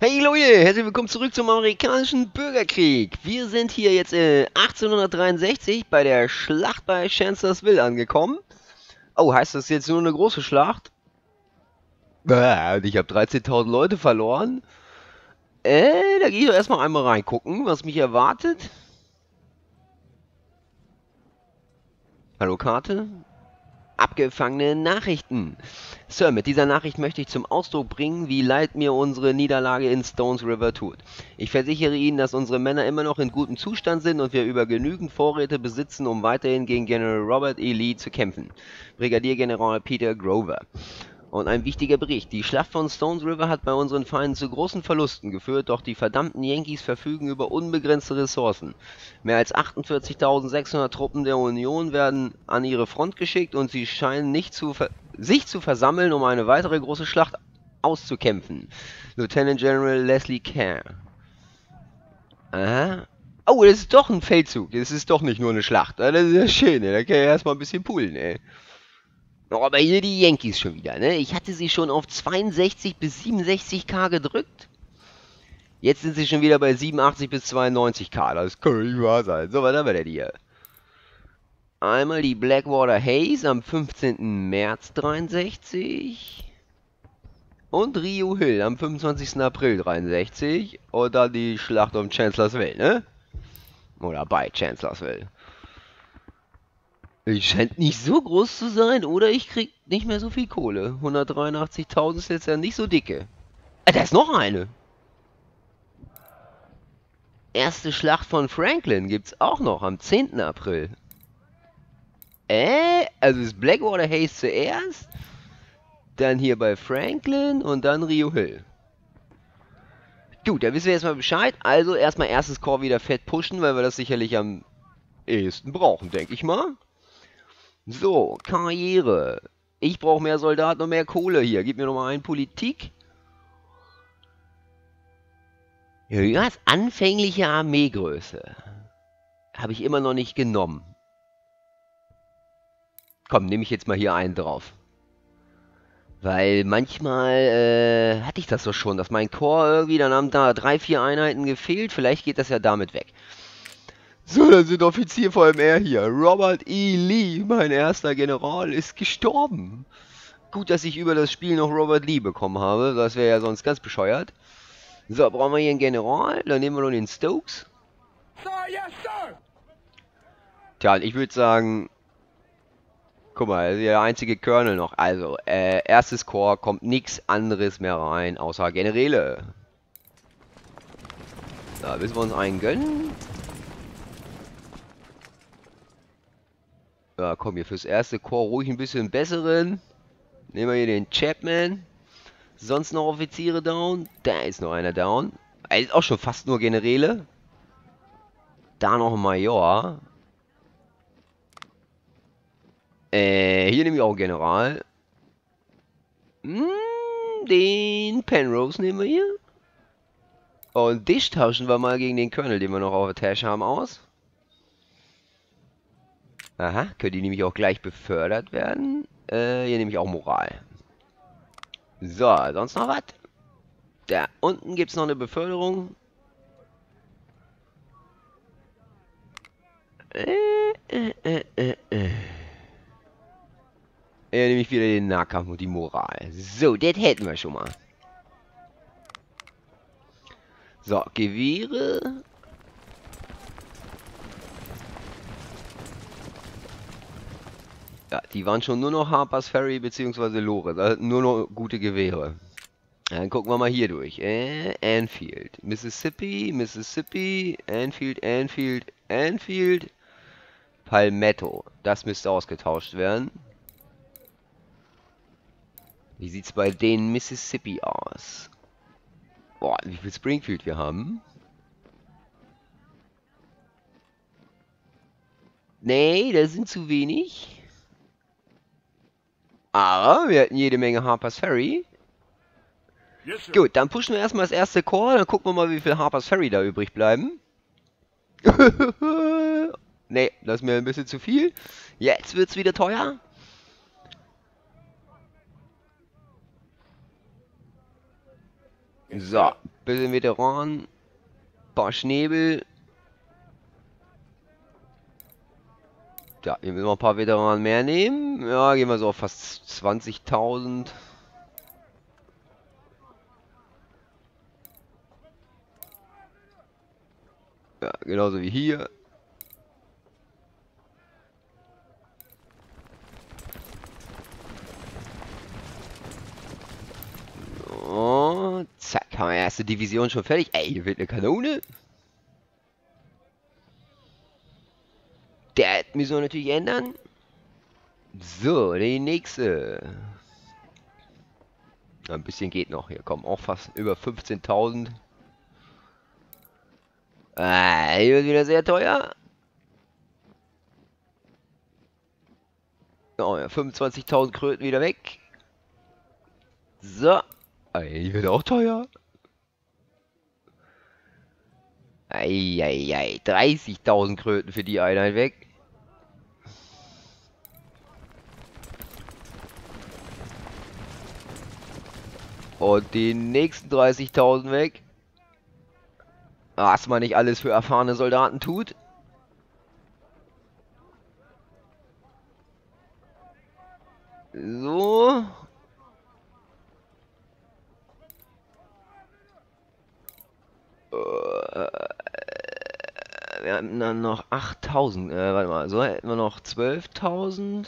Hey Leute, herzlich willkommen zurück zum amerikanischen Bürgerkrieg. Wir sind hier jetzt 1863 bei der Schlacht bei Chancellorsville angekommen. Oh, heißt das jetzt nur eine große Schlacht? Ich habe 13.000 Leute verloren. Da gehe ich doch erstmal einmal reingucken, was mich erwartet. Hallo Karte. Abgefangene Nachrichten. Sir, mit dieser Nachricht möchte ich zum Ausdruck bringen, wie leid mir unsere Niederlage in Stones River tut. Ich versichere Ihnen, dass unsere Männer immer noch in gutem Zustand sind und wir über genügend Vorräte besitzen, um weiterhin gegen General Robert E. Lee zu kämpfen. Brigadiergeneral Peter Grover. Und ein wichtiger Bericht. Die Schlacht von Stones River hat bei unseren Feinden zu großen Verlusten geführt, doch die verdammten Yankees verfügen über unbegrenzte Ressourcen. Mehr als 48.600 Truppen der Union werden an ihre Front geschickt und sie scheinen nicht sich zu versammeln, um eine weitere große Schlacht auszukämpfen. Lieutenant General Leslie Kerr. Aha. Oh, das ist doch ein Feldzug. Das ist doch nicht nur eine Schlacht. Das ist ja schön, ey. Da kann ich erstmal ein bisschen pullen, ey. Oh, aber hier die Yankees schon wieder, ne? Ich hatte sie schon auf 62 bis 67k gedrückt. Jetzt sind sie schon wieder bei 87 bis 92k. Das kann nicht wahr sein. So, was haben wir denn hier? Einmal die Blackwater Haze am 15. März 63. Und Rio Hill am 25. April 63. Und dann die Schlacht um Chancellorsville, ne? Oder bei Chancellorsville. Die scheint nicht so groß zu sein, oder ich krieg nicht mehr so viel Kohle. 183.000 ist jetzt ja nicht so dicke. Da ist noch eine. Erste Schlacht von Franklin gibt's auch noch am 10. April. Also ist Blackwater Haze zuerst, dann hier bei Franklin und dann Rio Hill. Gut, da wissen wir erstmal Bescheid. Also erstmal erstes Korps wieder fett pushen, weil wir das sicherlich am ehesten brauchen, denke ich mal. So, Karriere. Ich brauche mehr Soldaten und mehr Kohle hier. Gib mir nochmal einen Politik. Ja, als anfängliche Armeegröße. Habe ich immer noch nicht genommen. Komm, nehme ich jetzt mal hier einen drauf. Weil manchmal hatte ich das doch schon, dass mein Korps irgendwie, dann haben da 3, 4 Einheiten gefehlt. Vielleicht geht das ja damit weg. So, dann sind Offizier VMR hier. Robert E. Lee, mein erster General, ist gestorben. Gut, dass ich über das Spiel noch Robert Lee bekommen habe. Das wäre ja sonst ganz bescheuert. So, brauchen wir hier einen General. Dann nehmen wir noch den Stokes. Sir, yes, sir. Tja, ich würde sagen... Guck mal, das ist der einzige Colonel noch. Also, erstes Korps kommt nichts anderes mehr rein, außer Generäle. Da müssen wir uns einen gönnen. Ja, komm, hier fürs erste Korps ruhig ein bisschen besseren. Nehmen wir hier den Chapman. Sonst noch Offiziere down? Da ist noch einer down. Ist auch schon fast nur Generäle. Da noch ein Major. Hier nehme ich auch einen General. Den Penrose nehmen wir hier. Und dich tauschen wir mal gegen den Colonel, den wir noch auf der Tasche haben, aus. Aha, können die nämlich auch gleich befördert werden. Hier nehme ich auch Moral. So, sonst noch was? Da unten gibt es noch eine Beförderung. Nehme ich wieder den Nahkampf und die Moral. So, das hätten wir schon mal. So, Gewehre. Ja, die waren schon nur noch Harper's Ferry bzw. Lore. Da nur noch gute Gewehre. Dann gucken wir mal hier durch. Anfield. Mississippi, Mississippi, Anfield, Anfield, Anfield. Palmetto. Das müsste ausgetauscht werden. Wie sieht's bei den Mississippi aus? Boah, wie viel Springfield wir haben? Nee, das sind zu wenig. Aber wir hatten jede Menge Harper's Ferry. Yes, sir. Gut, dann pushen wir erstmal das erste Korps, dann gucken wir mal, wie viel Harper's Ferry da übrig bleiben. Nee, das ist mir ein bisschen zu viel. Jetzt wird's wieder teuer. So, Bisschen Veteran. Paar Schnäbel. Ja, hier müssen wir ein paar Veteranen mehr nehmen. Ja, gehen wir so auf fast 20.000. Ja, genauso wie hier. Und zack, haben wir erste Division schon fertig. Ey, hier wird eine Kanone. Das müssen wir natürlich ändern. So, die nächste. Ein bisschen geht noch. Hier kommen auch fast über 15.000. Hier wird wieder sehr teuer. Oh ja, 25.000 Kröten wieder weg. So. Die wird auch teuer. Eieiei. 30.000 Kröten für die Einheit weg. Und die nächsten 30.000 weg. Was man nicht alles für erfahrene Soldaten tut. So. Wir haben dann noch 8.000. Warte mal, so hätten wir noch 12.000.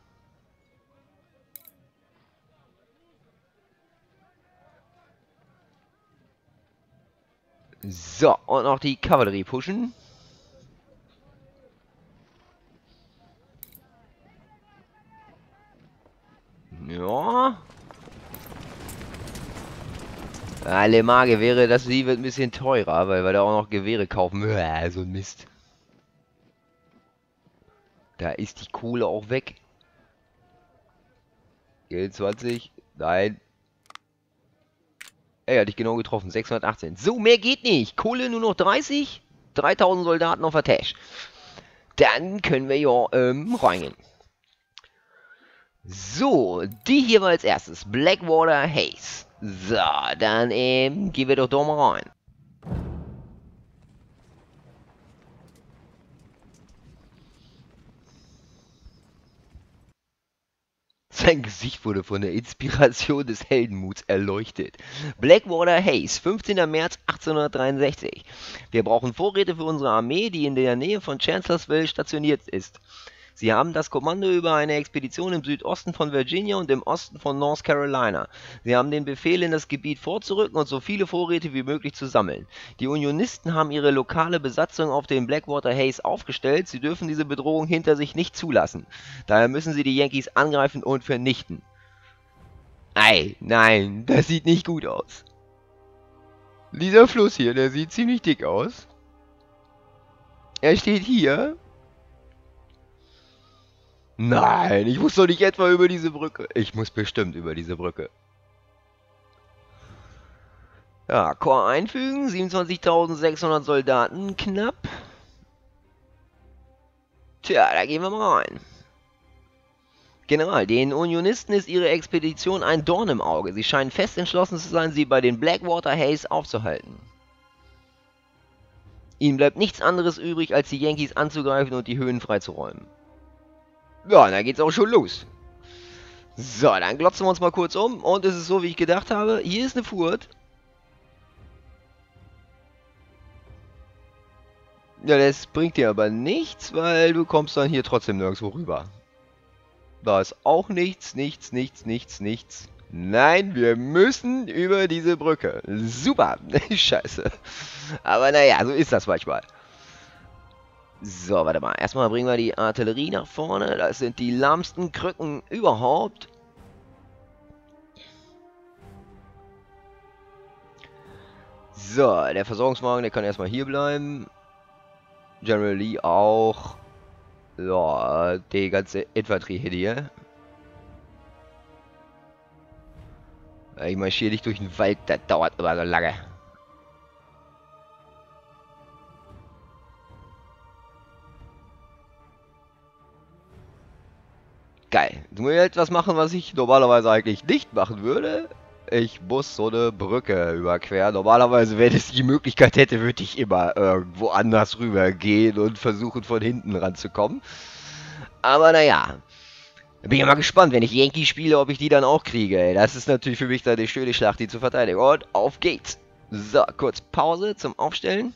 So, und noch die Kavallerie pushen. Ja. Le Mage wäre, das sie wird ein bisschen teurer, weil wir da auch noch Gewehre kaufen. So ein Mist. Da ist die Kohle auch weg. Geld 20. Nein. Ey, hatte ich genau getroffen. 618. So, mehr geht nicht. Kohle nur noch 30. 3.000 Soldaten auf der Tasche. Dann können wir ja reingehen. So, die hier war als erstes. Blackwater Haze. So, dann gehen wir doch da mal rein. Sein Gesicht wurde von der Inspiration des Heldenmuts erleuchtet. Blackwater Haze, 15. März 1863. Wir brauchen Vorräte für unsere Armee, die in der Nähe von Chancellorsville stationiert ist. Sie haben das Kommando über eine Expedition im Südosten von Virginia und im Osten von North Carolina. Sie haben den Befehl, in das Gebiet vorzurücken und so viele Vorräte wie möglich zu sammeln. Die Unionisten haben ihre lokale Besatzung auf den Blackwater Haze aufgestellt. Sie dürfen diese Bedrohung hinter sich nicht zulassen. Daher müssen sie die Yankees angreifen und vernichten. Ei, nein, das sieht nicht gut aus. Dieser Fluss hier, der sieht ziemlich dick aus. Er steht hier. Nein, ich muss doch nicht etwa über diese Brücke. Ich muss bestimmt über diese Brücke. Ja, Korps einfügen. 27.600 Soldaten knapp. Tja, da gehen wir mal rein. General, den Unionisten ist ihre Expedition ein Dorn im Auge. Sie scheinen fest entschlossen zu sein, sie bei den Blackwater Haze aufzuhalten. Ihnen bleibt nichts anderes übrig, als die Yankees anzugreifen und die Höhen freizuräumen. Ja, da geht's auch schon los. So, dann glotzen wir uns mal kurz um. Und es ist so, wie ich gedacht habe. Hier ist eine Furt. Ja, das bringt dir aber nichts, weil du kommst dann hier trotzdem nirgendwo rüber. Da ist auch nichts. Nein, wir müssen über diese Brücke. Super. Scheiße. Aber naja, so ist das manchmal. So, warte mal. Erstmal bringen wir die Artillerie nach vorne. Das sind die lahmsten Krücken überhaupt. So, der Versorgungswagen, der kann erstmal hier bleiben. General Lee auch. Ja, die ganze Infanterie hier. Ich marschiere dich durch den Wald, das dauert immer so lange. Geil. Du musst jetzt was machen, was ich normalerweise eigentlich nicht machen würde. Ich muss so eine Brücke überqueren. Normalerweise, wenn es die Möglichkeit hätte, würde ich immer irgendwo anders rüber gehen und versuchen, von hinten ranzukommen. Aber naja. Bin ich mal gespannt, wenn ich Yankee spiele, ob ich die dann auch kriege. Ey. Das ist natürlich für mich dann eine schöne Schlacht, die zu verteidigen. Und auf geht's. So, kurz Pause zum Aufstellen.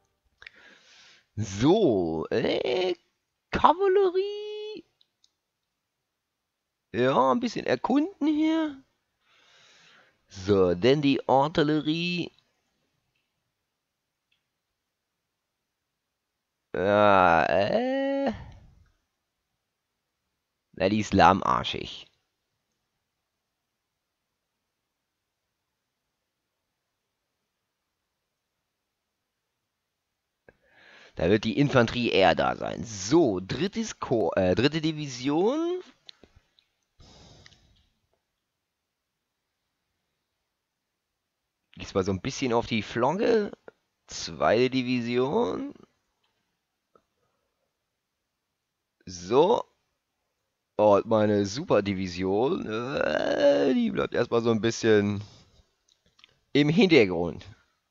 So, Kavallerie. Ja, ein bisschen erkunden hier. So, denn die Artillerie. Ja, na, die ist lahmarschig. Da wird die Infanterie eher da sein. So, dritte Division. Diesmal so ein bisschen auf die Flanke. Zweite Division. So. Und meine Superdivision, die bleibt erstmal so ein bisschen im Hintergrund.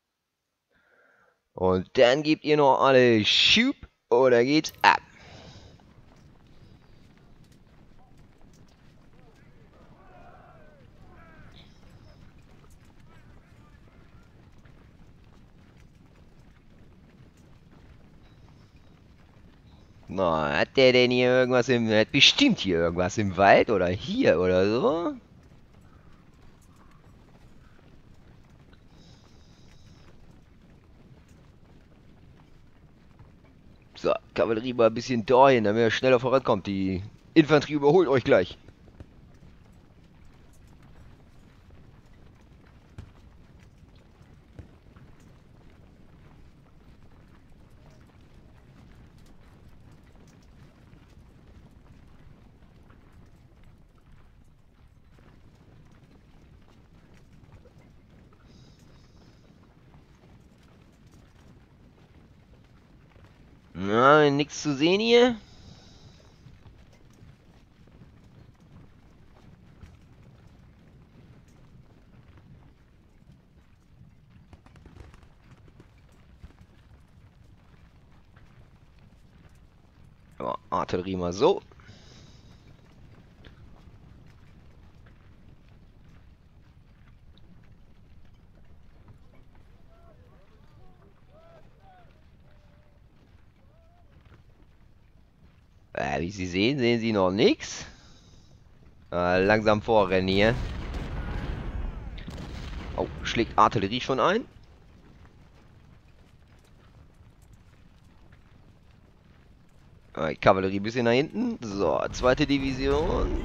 Und dann gebt ihr noch alle Schub oder geht's ab. Na, hat der denn hier irgendwas hat bestimmt hier irgendwas im Wald oder hier oder so? So, Kavallerie mal ein bisschen dahin, damit er schneller vorankommt. Die Infanterie überholt euch gleich. Na, nichts zu sehen hier. Aber Artillerie mal so. Wie Sie sehen, sehen Sie noch nichts. Langsam vorrennen hier. Oh, schlägt Artillerie schon ein? Kavallerie ein bisschen nach hinten. So, zweite Division.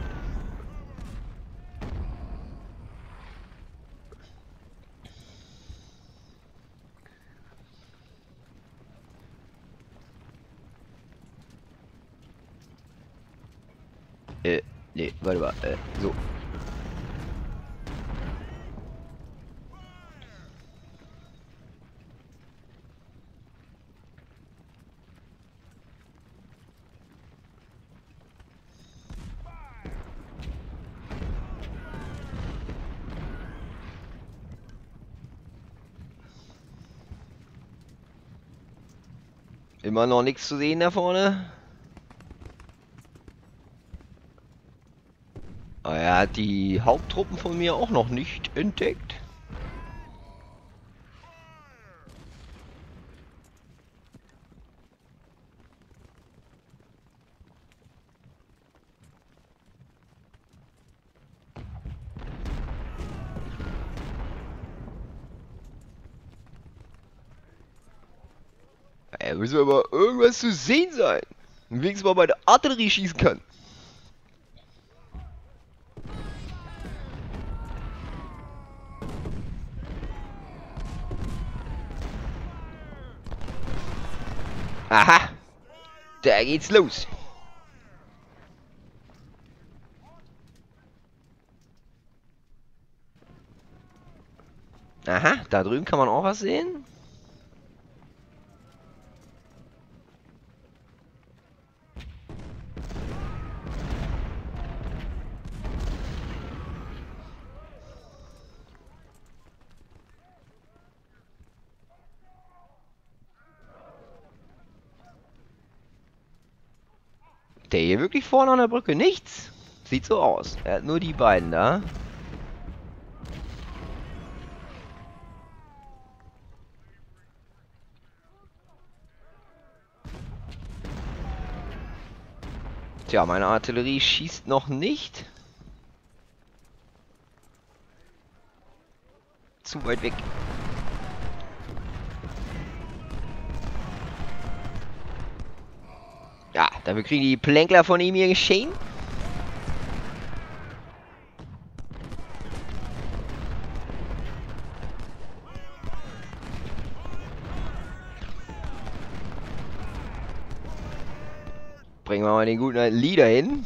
Nee, warte mal. So. Immer noch nichts zu sehen da vorne. Er hat die Haupttruppen von mir auch noch nicht entdeckt. Müssen wir aber irgendwas zu sehen sein. Wenigstens mal meine Artillerie schießen kann. Aha. Da geht's los. Aha, da drüben kann man auch was sehen. Steht der hier wirklich vorne an der Brücke? Nichts. Sieht so aus. Er hat nur die beiden da. Tja, meine Artillerie schießt noch nicht. Zu weit weg. Ja, dafür kriegen die Plänkler von ihm hier geschehen. Bringen wir mal den guten alten Leader hin.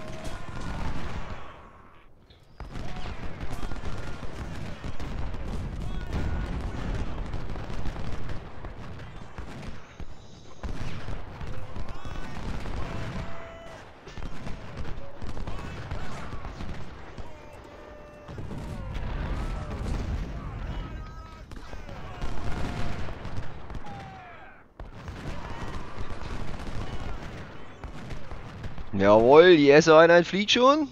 Jawohl, die erste Einheit fliegt schon.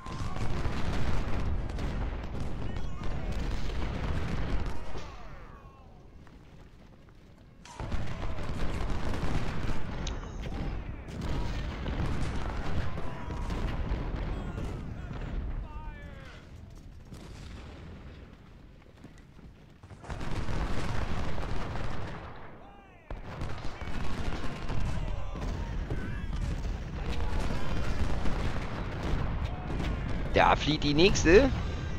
Da flieht die nächste.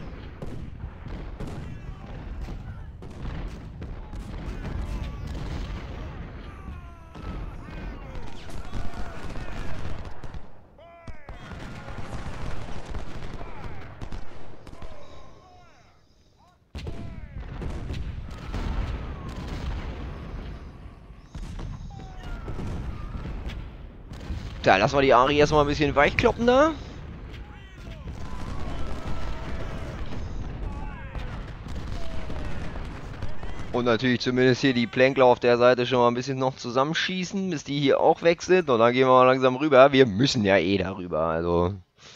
Da lassen wir die Ari erstmal ein bisschen weichkloppen da. Und natürlich zumindest hier die Plänkler auf der Seite schon mal ein bisschen noch zusammenschießen, bis die hier auch weg sind. Und dann gehen wir mal langsam rüber. Wir müssen ja eh darüber, also...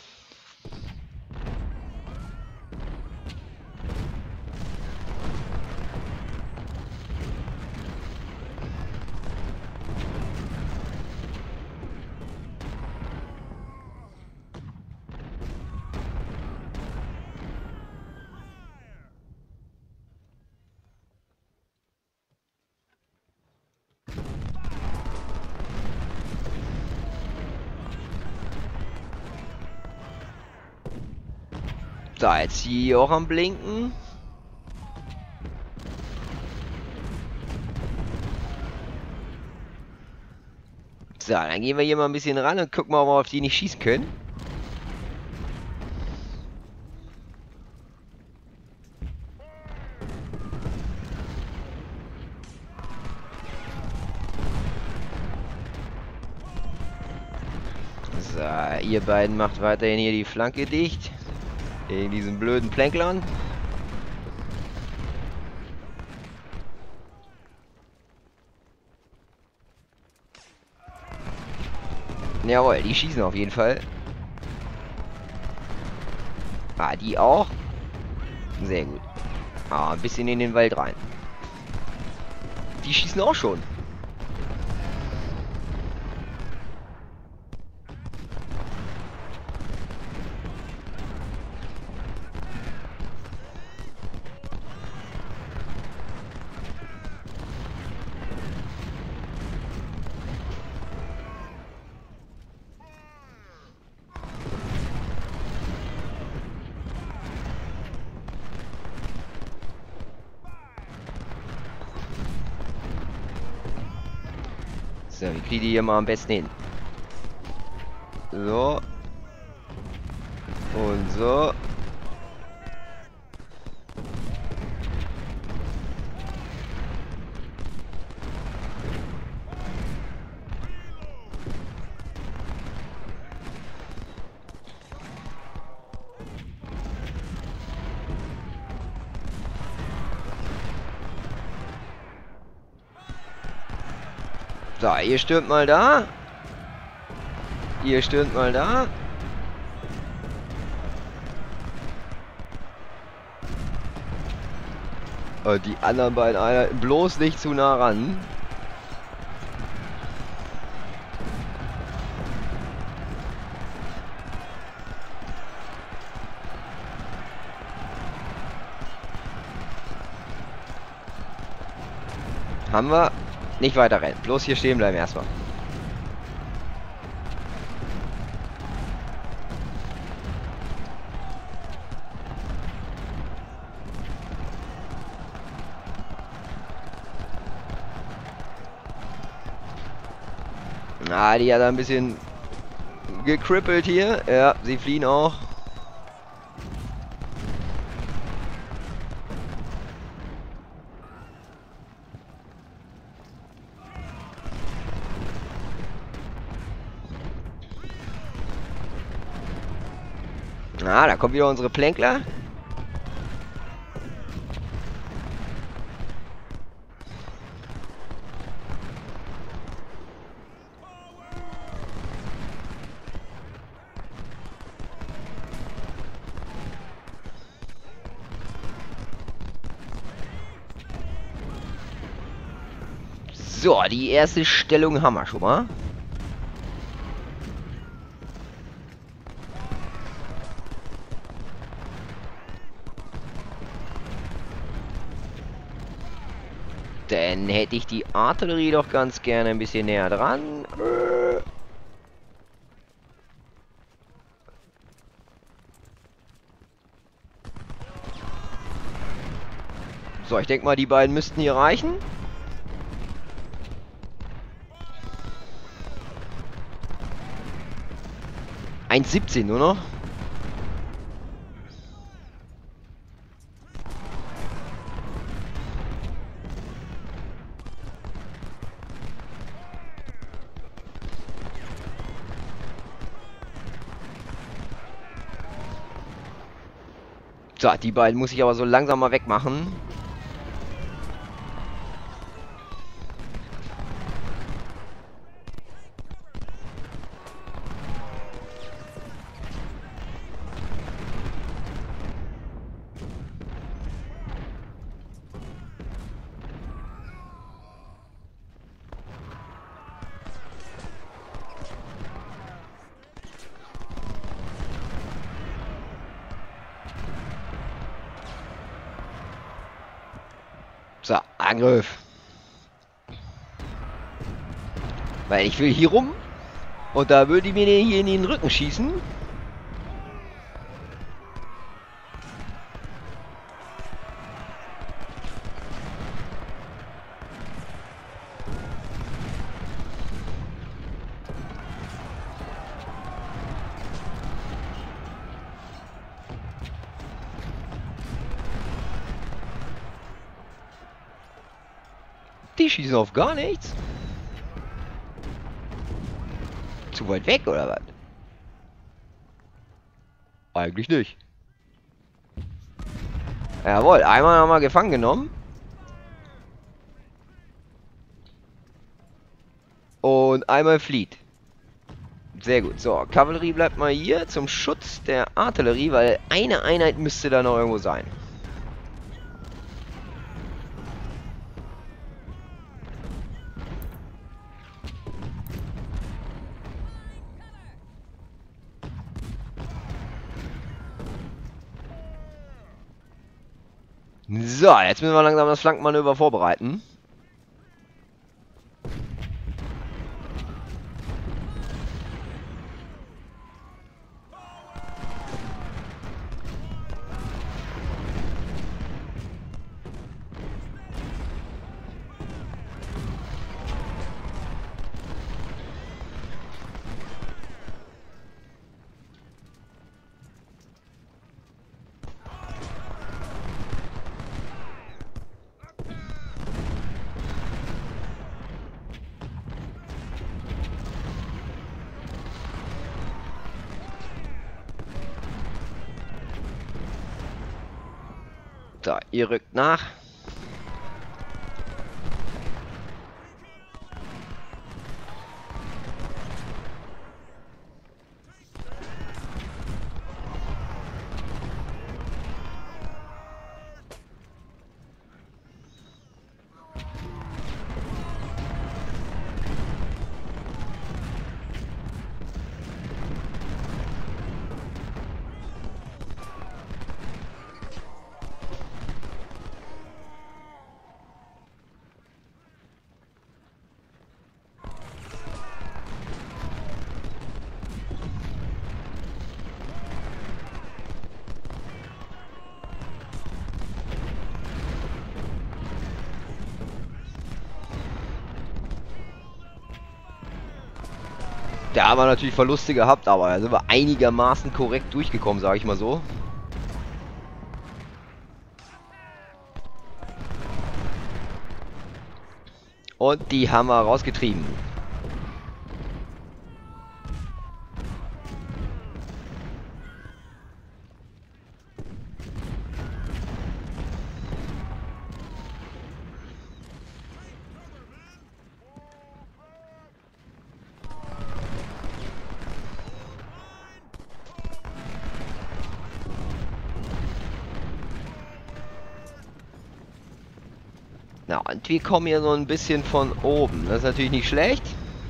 Da, jetzt hier auch am Blinken. So, dann gehen wir hier mal ein bisschen ran und gucken mal, ob wir auf die nicht schießen können. So, ihr beiden macht weiterhin hier die Flanke dicht. Gegen diesen blöden Plänklern. Jawohl, die schießen auf jeden Fall. Ah, die auch. Sehr gut. Ah, ein bisschen in den Wald rein. Die schießen auch schon. So, wie kriege ich die hier mal am besten hin? So. Und so. So, ihr stürmt mal da. Ihr stürmt mal da. Und die anderen beiden Einheiten bloß nicht zu nah ran. Haben wir. Nicht weiter rennen. Bloß hier stehen bleiben erstmal. Ah, die hat ein bisschen gekrippelt hier. Ja, sie fliehen auch. Ah, da kommt wieder unsere Plänkler. So, die erste Stellung haben wir schon mal. Dann hätte ich die Artillerie doch ganz gerne ein bisschen näher dran. So, ich denke mal, die beiden müssten hier reichen. (1:17) nur noch. So, die beiden muss ich aber so langsam mal wegmachen. So, Angriff. Weil ich will hier rum. Und da würde ich mir hier in den Rücken schießen. Die schießen auf gar nichts. Zu weit weg, oder was? Eigentlich nicht. Jawohl, einmal haben wir gefangen genommen. Und einmal flieht. Sehr gut. So, Kavallerie bleibt mal hier zum Schutz der Artillerie, weil eine Einheit müsste da noch irgendwo sein. So, jetzt müssen wir langsam das Flankenmanöver vorbereiten. So, ihr rückt nach. Da haben wir natürlich Verluste gehabt, aber da sind wir einigermaßen korrekt durchgekommen, sage ich mal so. Und die haben wir rausgetrieben. Na, und wir kommen hier so ein bisschen von oben. Das ist natürlich nicht schlecht.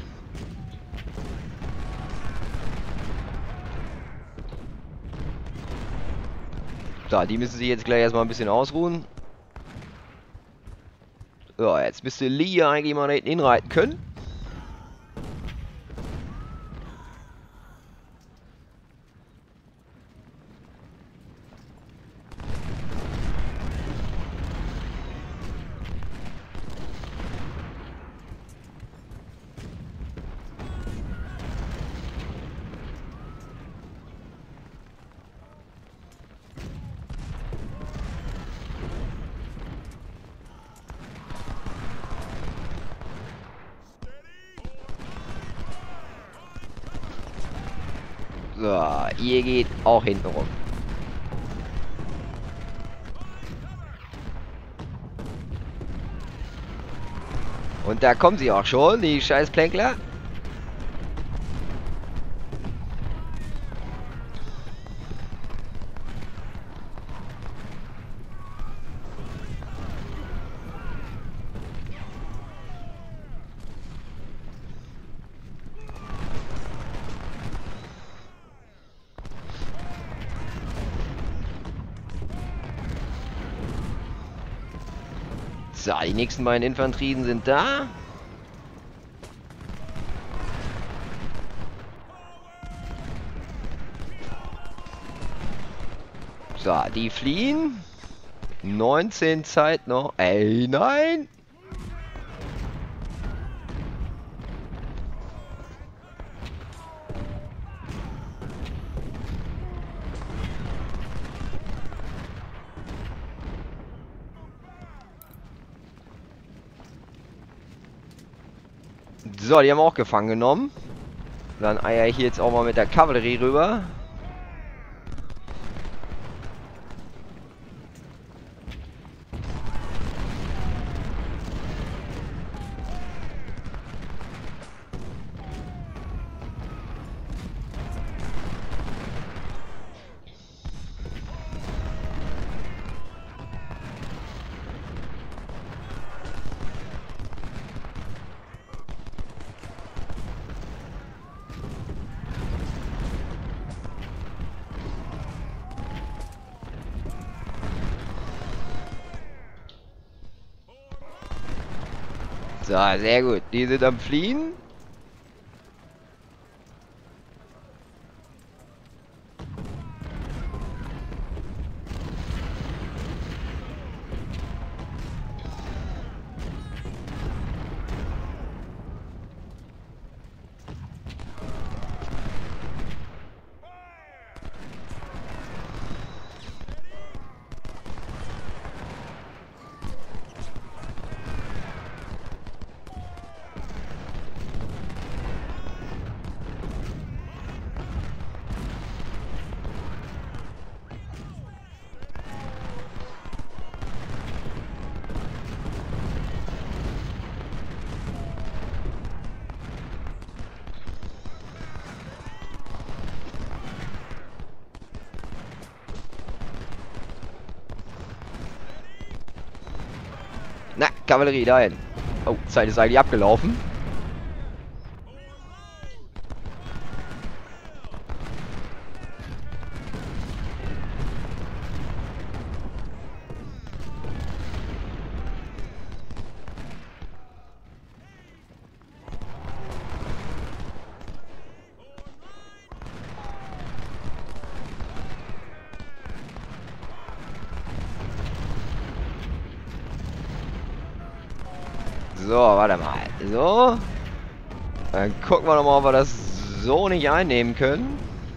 So, die müssen sich jetzt gleich erstmal ein bisschen ausruhen. So, jetzt müsste Lee eigentlich mal da hinten hinreiten können. So, ihr geht auch hinten rum. Und da kommen sie auch schon, die scheiß Plänkler. So, die nächsten beiden Infanterien sind da. So, die fliehen. 19 Zeit noch. Ey, nein! So, die haben wir auch gefangen genommen. Dann eier ich jetzt auch mal mit der Kavallerie rüber. So, sehr gut. Die sind am Fliehen. Na, Kavallerie, dahin. Oh, Zeit ist eigentlich abgelaufen. So, warte mal. So. Dann gucken wir nochmal, ob wir das so nicht einnehmen können.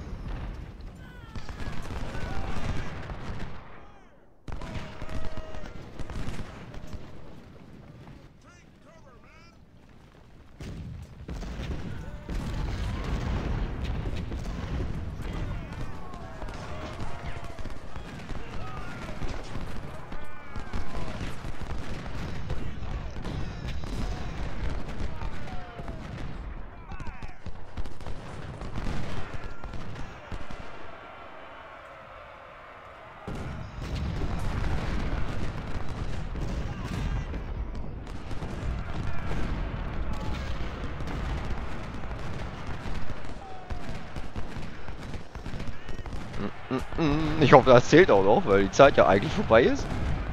Ich hoffe, das zählt auch noch, weil die Zeit ja eigentlich vorbei ist.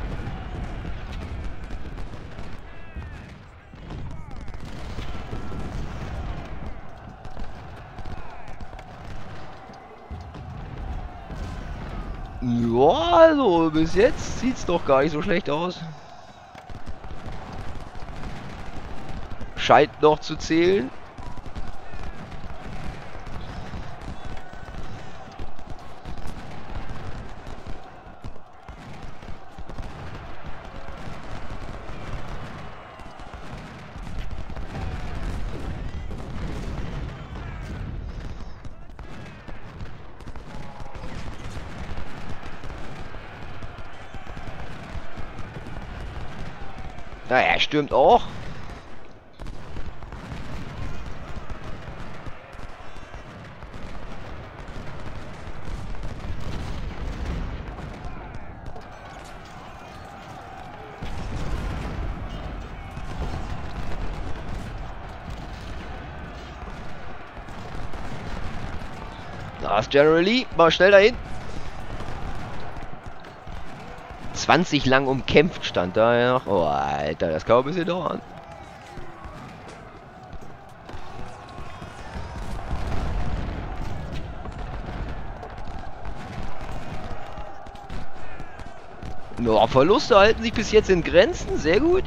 Ja, also bis jetzt sieht's doch gar nicht so schlecht aus. Scheint noch zu zählen. Naja, er stürmt auch. Da ist General Lee. Mal schnell dahin. 20 lang umkämpft stand da ja noch. Oh, Alter, das kann ein bisschen dauern. No, Verluste halten sich bis jetzt in Grenzen. Sehr gut.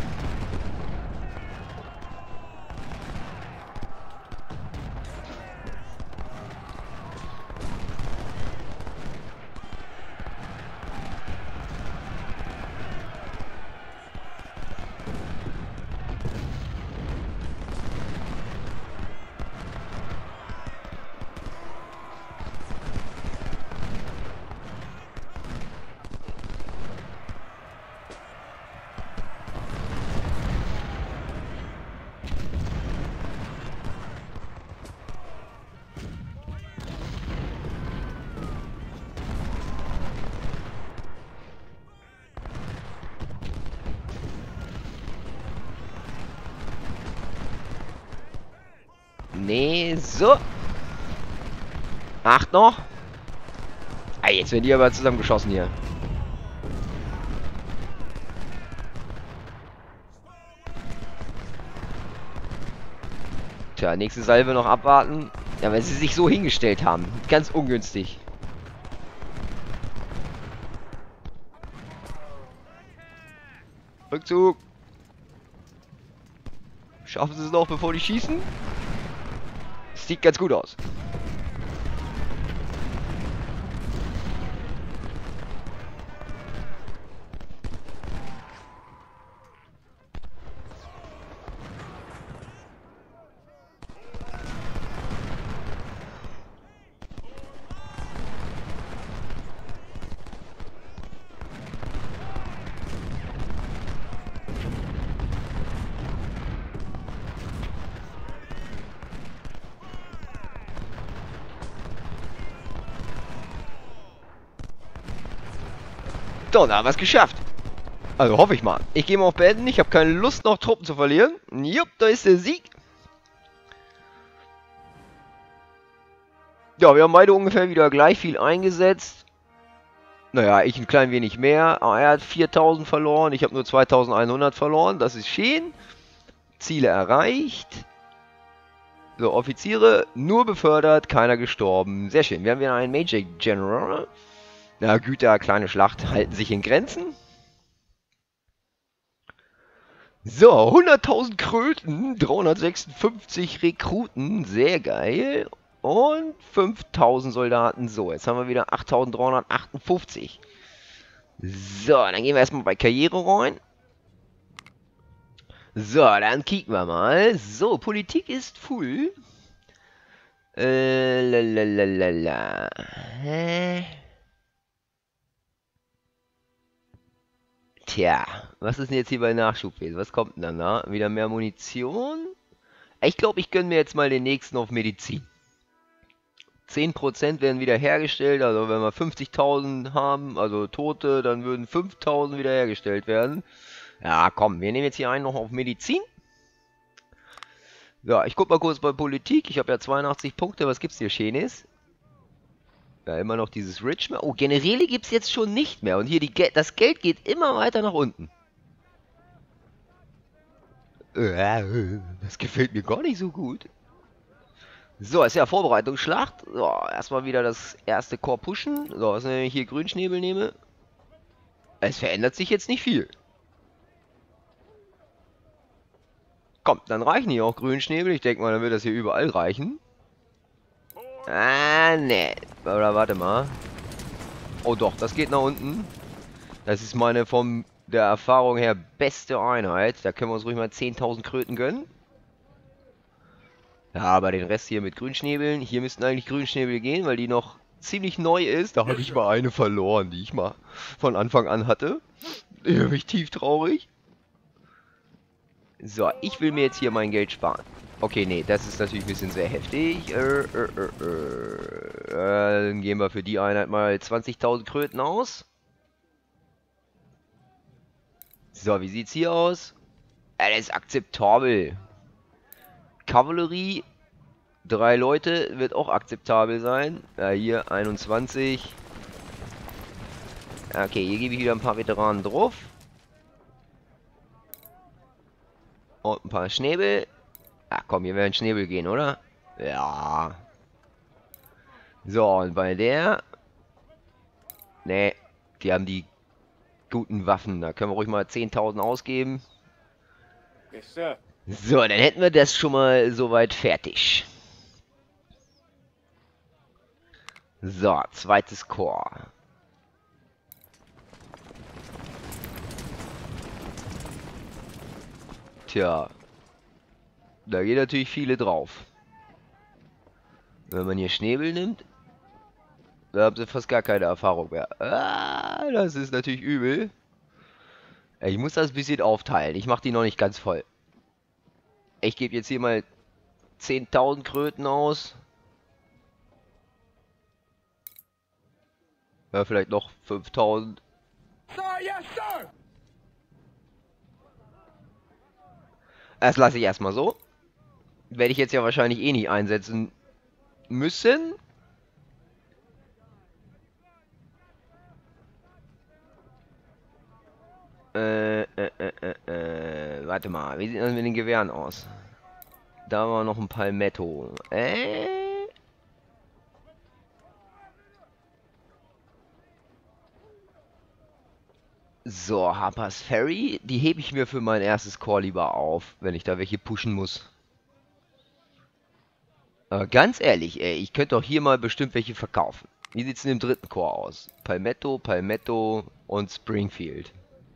Nee, so. 8 noch. Ah, jetzt werden die aber zusammen geschossen hier. Tja, nächste Salve noch abwarten. Ja, weil sie sich so hingestellt haben. Ganz ungünstig. Rückzug. Schaffen sie es noch, bevor die schießen? Sieht ganz gut aus. So, da haben wir es geschafft. Also hoffe ich mal. Ich gehe mal auf Beenden. Ich habe keine Lust, noch Truppen zu verlieren. Jupp, da ist der Sieg. Ja, wir haben beide ungefähr wieder gleich viel eingesetzt. Naja, ich ein klein wenig mehr. Aber er hat 4000 verloren. Ich habe nur 2100 verloren. Das ist schön. Ziele erreicht. So, Offiziere nur befördert, keiner gestorben. Sehr schön. Wir haben wieder einen Major General. Na, Güter, kleine Schlacht halten sich in Grenzen. So, 100.000 Kröten, 356 Rekruten, sehr geil. Und 5.000 Soldaten. So, jetzt haben wir wieder 8.358. So, dann gehen wir erstmal bei Karriere rein. So, dann kicken wir mal. So, Politik ist full. Lalalala. Hä? Tja, was ist denn jetzt hier bei Nachschubwesen? Was kommt denn dann da? Wieder mehr Munition? Ich glaube, ich gönne mir jetzt mal den nächsten auf Medizin. 10% werden wieder hergestellt, also wenn wir 50.000 haben, also Tote, dann würden 5.000 wieder hergestellt werden. Ja, komm, wir nehmen jetzt hier einen noch auf Medizin. Ja, ich guck mal kurz bei Politik. Ich habe ja 82 Punkte. Was gibt's hier Schönes? Ja, immer noch dieses Richmond. Oh, Generäle gibt's jetzt schon nicht mehr. Und hier das Geld geht immer weiter nach unten. Das gefällt mir gar nicht so gut. So, ist ja Vorbereitungsschlacht. So, erstmal wieder das erste Korps pushen. So, was wenn ich hier Grünschnäbel nehme? Es verändert sich jetzt nicht viel. Komm, dann reichen hier auch Grünschnäbel. Ich denke mal, dann wird das hier überall reichen. Ah, ne. Oder warte mal. Oh doch, das geht nach unten. Das ist meine von der Erfahrung her beste Einheit. Da können wir uns ruhig mal 10.000 Kröten gönnen. Ja, aber den Rest hier mit Grünschnäbeln. Hier müssten eigentlich Grünschnäbel gehen, weil die noch ziemlich neu ist. Da habe ich mal eine verloren, die ich mal von Anfang an hatte. Da bin ich tief traurig. So, ich will mir jetzt hier mein Geld sparen. Okay, nee, das ist natürlich ein bisschen sehr heftig. Dann geben wir für die Einheit mal 20.000 Kröten aus. So, wie sieht's hier aus? Das ist akzeptabel. Kavallerie, 3 Leute, wird auch akzeptabel sein. Ja, hier 21. Okay, hier gebe ich wieder ein paar Veteranen drauf. Und ein paar Schnäbel. Ach komm, hier werden Schnäbel gehen, oder? Ja. So, und bei der... Ne, die haben die guten Waffen. Da können wir ruhig mal 10.000 ausgeben. Yes, sir. So, dann hätten wir das schon mal soweit fertig. So, zweites Korps. Tja. Da geht natürlich viele drauf. Wenn man hier Schnäbel nimmt, da haben sie fast gar keine Erfahrung mehr. Ah, das ist natürlich übel. Ich muss das ein bisschen aufteilen. Ich mache die noch nicht ganz voll. Ich gebe jetzt hier mal 10.000 Kröten aus. Ja, vielleicht noch 5.000. Sir, yes, sir. Das lasse ich erstmal so. Werde ich jetzt ja wahrscheinlich eh nicht einsetzen müssen. Warte mal, wie sieht das mit den Gewehren aus? Da war noch ein Palmetto. So, Harper's Ferry. Die hebe ich mir für mein erstes Korps lieber auf, wenn ich da welche pushen muss. Ganz ehrlich, ey, ich könnte doch hier mal bestimmt welche verkaufen. Wie sieht es in dem dritten Korps aus? Palmetto, Palmetto und Springfield.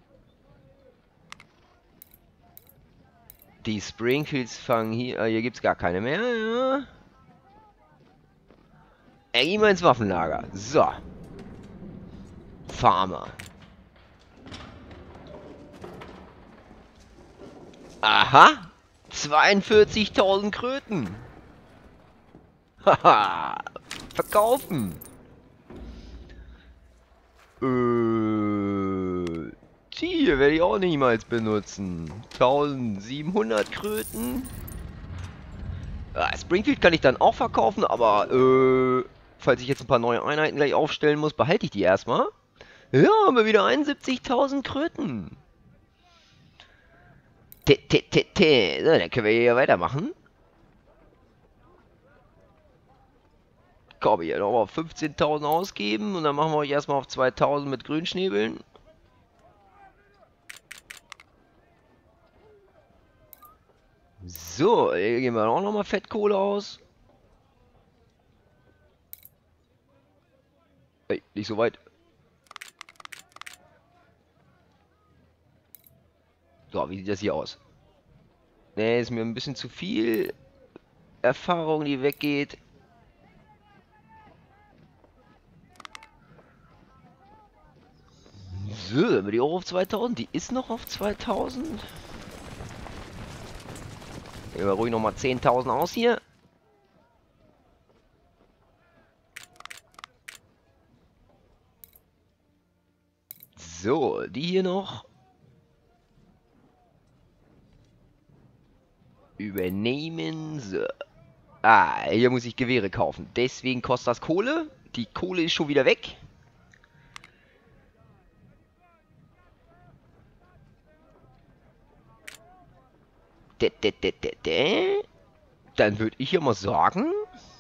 Die Springfields fangen hier... hier gibt es gar keine mehr. Ja. Geh mal ins Waffenlager. So. Farmer. Aha. 42.000 Kröten. Haha. Verkaufen. Die werde ich auch niemals benutzen. 1.700 Kröten. Springfield kann ich dann auch verkaufen, aber falls ich jetzt ein paar neue Einheiten gleich aufstellen muss, behalte ich die erstmal. Ja, haben wir wieder 71.000 Kröten. So, dann können wir hier weitermachen. Komm, hier nochmal 15.000 ausgeben und dann machen wir euch erstmal auf 2.000 mit Grünschnäbeln. So, hier geben wir auch nochmal Fettkohle aus. Ey, nicht so weit. So, wie sieht das hier aus? Ne, ist mir ein bisschen zu viel Erfahrung, die weggeht. So, haben wir die auch auf 2000? Die ist noch auf 2000. Nehmen wir ruhig nochmal 10.000 aus hier. So, die hier noch. Übernehmen. So. Ah, hier muss ich Gewehre kaufen. Deswegen kostet das Kohle. Die Kohle ist schon wieder weg. Dann würde ich ja mal sagen...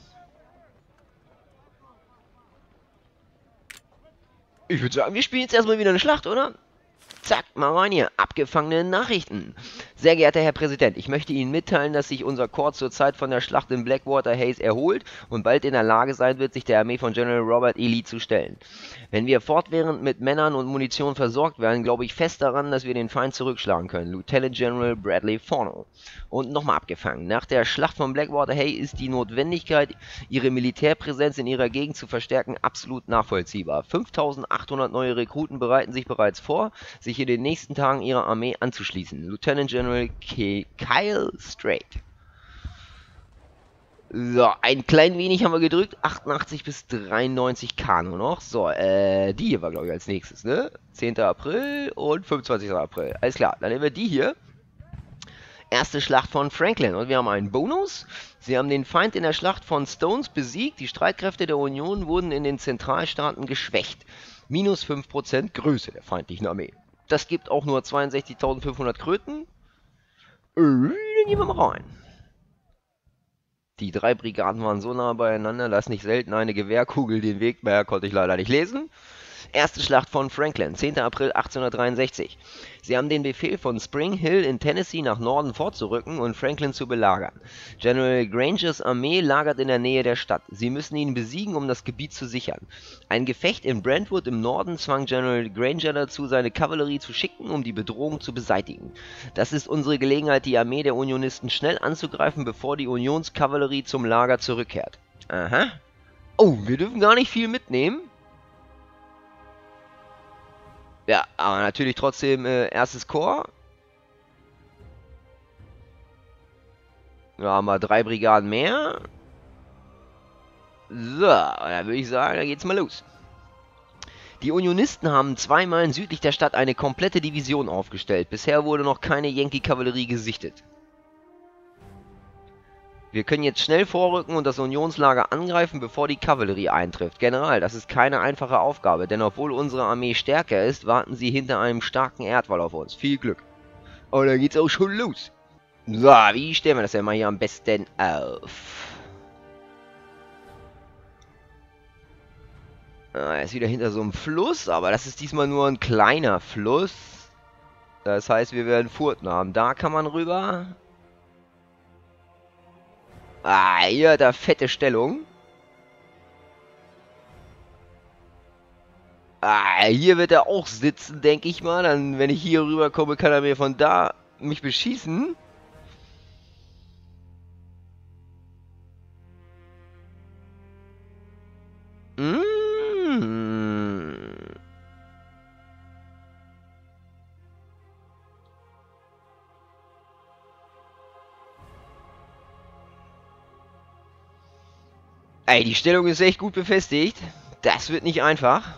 Ich würde sagen, wir spielen jetzt erstmal wieder eine Schlacht, oder? Zack, mal rein hier. Abgefangene Nachrichten. Sehr geehrter Herr Präsident, ich möchte Ihnen mitteilen, dass sich unser Korps zurzeit von der Schlacht in Blackwater Haze erholt und bald in der Lage sein wird, sich der Armee von General Robert E. Lee zu stellen. Wenn wir fortwährend mit Männern und Munition versorgt werden, glaube ich fest daran, dass wir den Feind zurückschlagen können. Lieutenant General Bradley Forno. Und nochmal abgefangen. Nach der Schlacht von Blackwater Haze ist die Notwendigkeit, ihre Militärpräsenz in ihrer Gegend zu verstärken, absolut nachvollziehbar. 5.800 neue Rekruten bereiten sich bereits vor, sich in den nächsten Tagen ihrer Armee anzuschließen. Lieutenant General Kyle Strait. So, ein klein wenig haben wir gedrückt. 88 bis 93k nur noch. So, die hier war, glaube ich, als nächstes, ne? 10. April und 25. April. Alles klar, dann nehmen wir die hier. Erste Schlacht von Franklin. Und wir haben einen Bonus. Sie haben den Feind in der Schlacht von Stones besiegt. Die Streitkräfte der Union wurden in den Zentralstaaten geschwächt. Minus 5% Größe der feindlichen Armee. Das gibt auch nur 62.500 Kröten. Dann gehen wir mal rein. Die 3 Brigaden waren so nah beieinander, dass nicht selten eine Gewehrkugel den Weg, mehr konnte ich leider nicht lesen. Erste Schlacht von Franklin, 10. April 1863. Sie haben den Befehl von Spring Hill in Tennessee nach Norden vorzurücken und Franklin zu belagern. General Grangers Armee lagert in der Nähe der Stadt. Sie müssen ihn besiegen, um das Gebiet zu sichern. Ein Gefecht in Brentwood im Norden zwang General Granger dazu, seine Kavallerie zu schicken, um die Bedrohung zu beseitigen. Das ist unsere Gelegenheit, die Armee der Unionisten schnell anzugreifen, bevor die Unionskavallerie zum Lager zurückkehrt. Aha. Oh, wir dürfen gar nicht viel mitnehmen. Ja, aber natürlich trotzdem erstes Korps. Ja, haben wir 3 Brigaden mehr. So, dann würde ich sagen, dann geht's mal los. Die Unionisten haben 2 Meilen südlich der Stadt eine komplette Division aufgestellt. Bisher wurde noch keine Yankee-Kavallerie gesichtet. Wir können jetzt schnell vorrücken und das Unionslager angreifen, bevor die Kavallerie eintrifft. General, das ist keine einfache Aufgabe, denn obwohl unsere Armee stärker ist, warten sie hinter einem starken Erdwall auf uns. Viel Glück. Und dann geht's auch schon los. So, wie stellen wir das denn mal hier am besten auf? Er ist wieder hinter so einem Fluss, aber das ist diesmal nur ein kleiner Fluss. Das heißt, wir werden Furten haben. Da kann man rüber. Ah, hier hat er fette Stellung. Ah, hier wird er auch sitzen, denke ich mal. Dann, wenn ich hier rüber komme, kann er mir von da mich beschießen. Ey, die Stellung ist echt gut befestigt. Das wird nicht einfach.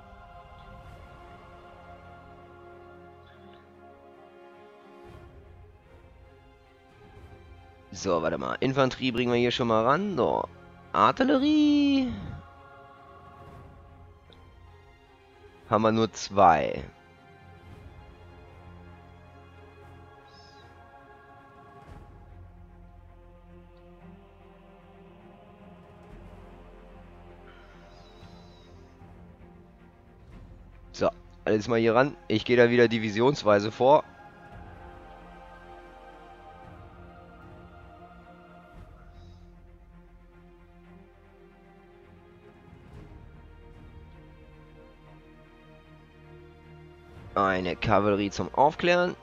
So, warte mal. Infanterie bringen wir hier schon mal ran. So. Artillerie. Haben wir nur 2. So, alles mal hier ran. Ich gehe da wieder divisionsweise vor. Eine Kavallerie zum Aufklären.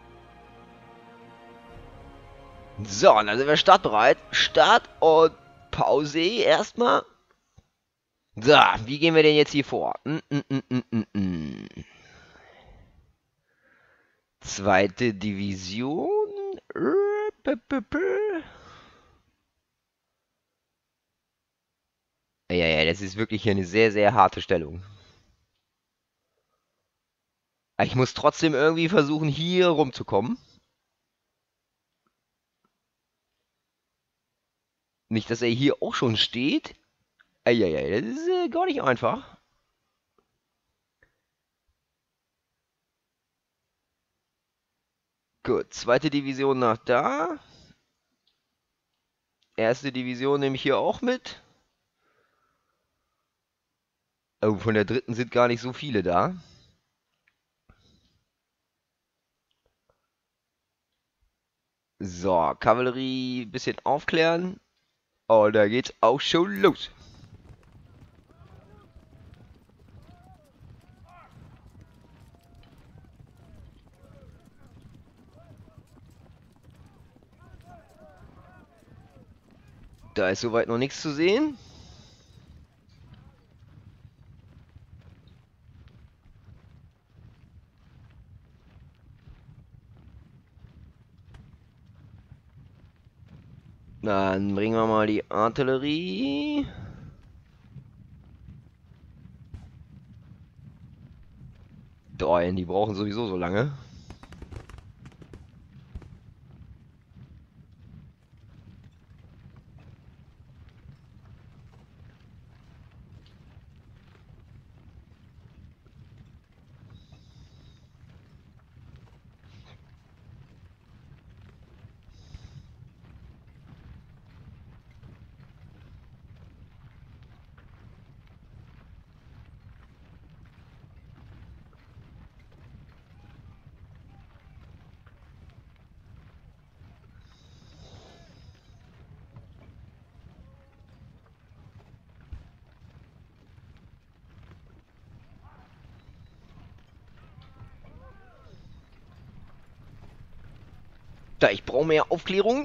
So, dann sind wir startbereit. Start und Pause erstmal. So, wie gehen wir denn jetzt hier vor? Zweite Division. Ja, das ist wirklich hier eine sehr, sehr harte Stellung. Ich muss trotzdem irgendwie versuchen, hier rumzukommen. Nicht, dass er hier auch schon steht. Das ist gar nicht einfach. Gut, zweite Division nach da. Erste Division nehme ich hier auch mit. Oh, von der dritten sind gar nicht so viele da. So, Kavallerie bisschen aufklären. Und da geht's auch schon los. Da ist soweit noch nichts zu sehen. Dann bringen wir mal die Artillerie. Nein, die brauchen sowieso so lange. Da, ich brauche mehr Aufklärung.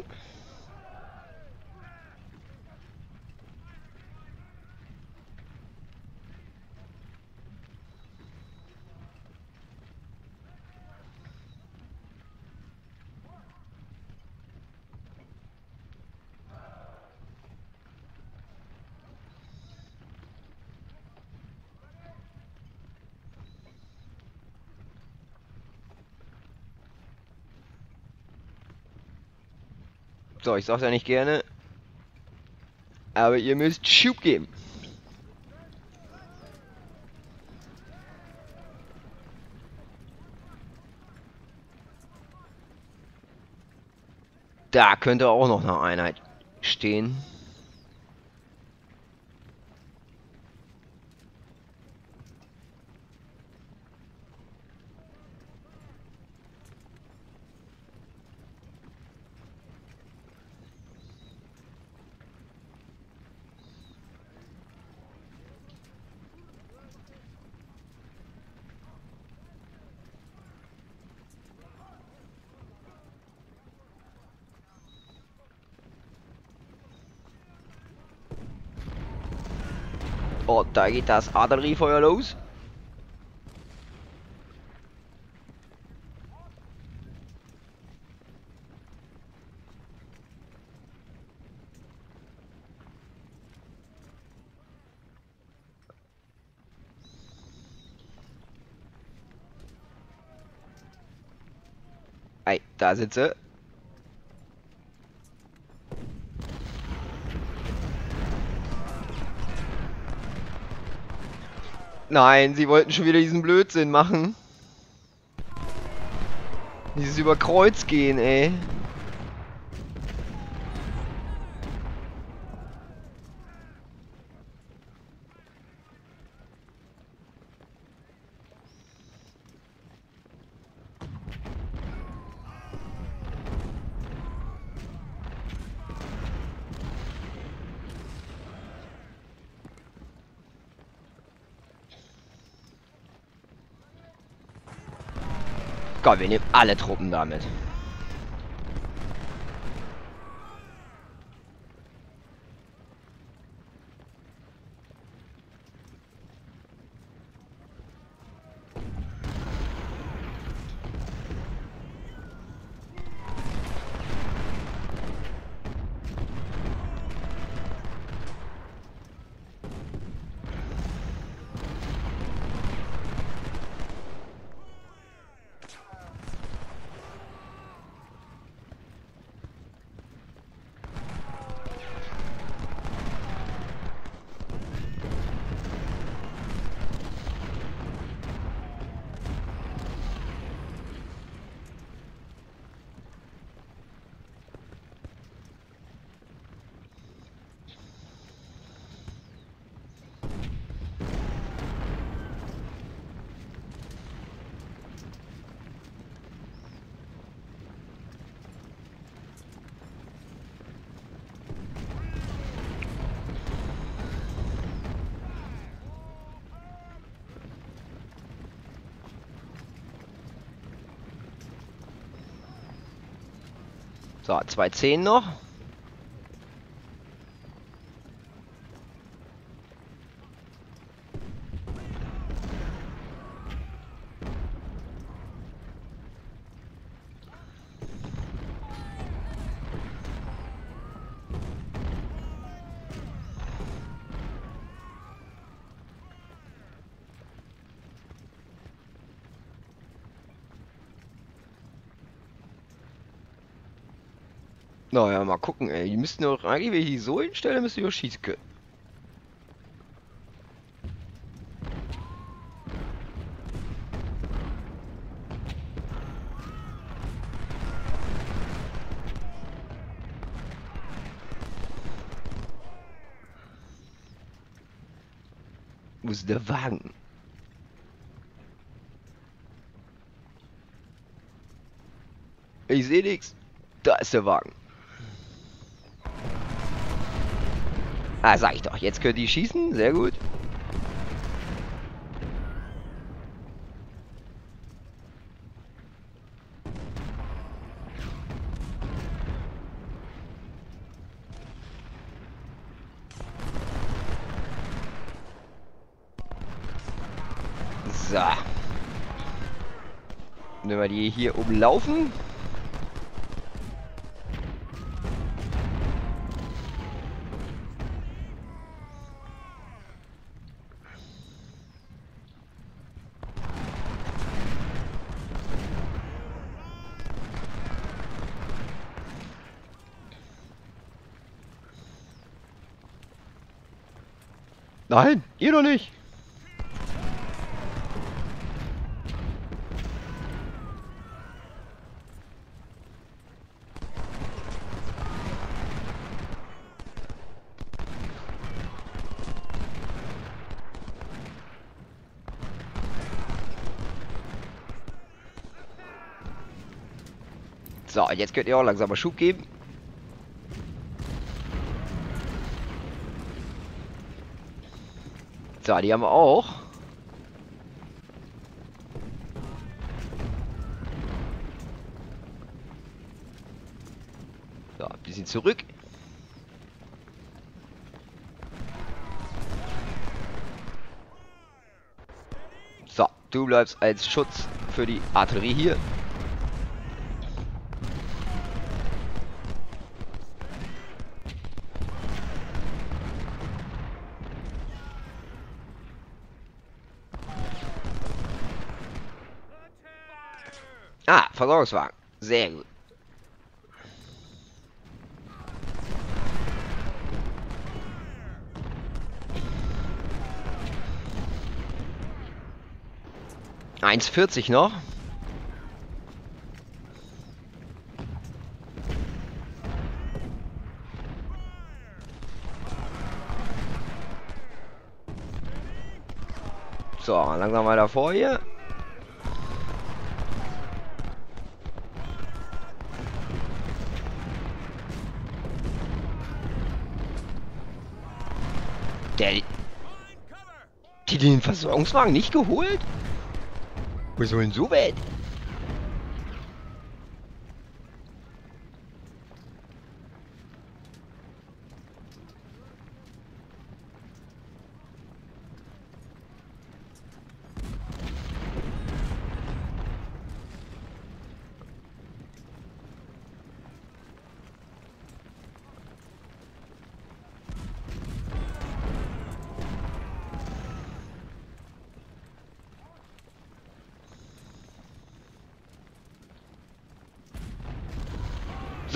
So, ich sag's ja nicht gerne. Aber ihr müsst Schub geben. Da könnte auch noch eine Einheit stehen. Oh, da geht das Artilleriefeuer los. Ei, da sind sie. Nein, sie wollten schon wieder diesen Blödsinn machen. Dieses über Kreuz gehen, ey. Komm, wir nehmen alle Truppen damit. So, 210 noch. Naja, mal gucken, ey. Die müssten doch eigentlich, wenn ich die so hinstelle, müsste ich auch schießen können. Wo ist der Wagen? Ich sehe nichts. Da ist der Wagen. Ah, sag ich doch. Jetzt könnt ihr schießen. Sehr gut. So. Wenn wir die hier umlaufen. Nein, ihr doch nicht. So, jetzt könnt ihr auch langsam mal Schub geben. So, die haben wir auch. So, ein bisschen zurück. So, du bleibst als Schutz für die Artillerie hier. Ah, Versorgungswagen. Sehr gut. $1,40 noch. So, langsam weiter vor hier. Die den Versorgungswagen nicht geholt? Wo ist denn so weit?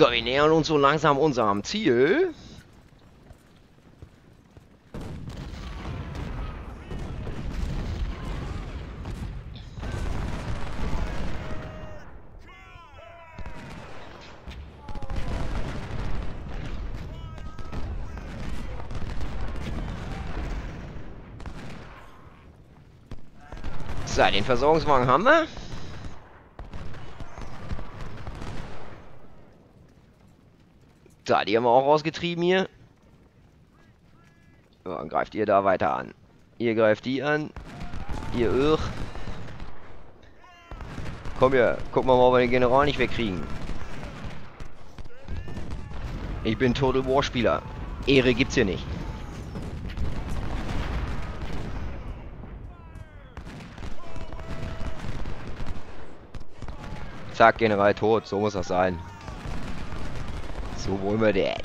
So, wir nähern uns so langsam unserem Ziel. So, den Versorgungswagen haben wir. So, die haben wir auch rausgetrieben hier. So, dann greift ihr da weiter an. Ihr greift die an. Ihr irr. Komm hier, gucken wir mal, ob wir den General nicht wegkriegen. Ich bin Total War Spieler. Ehre gibt's hier nicht. Zack, General tot. So muss das sein. So wollen wir das.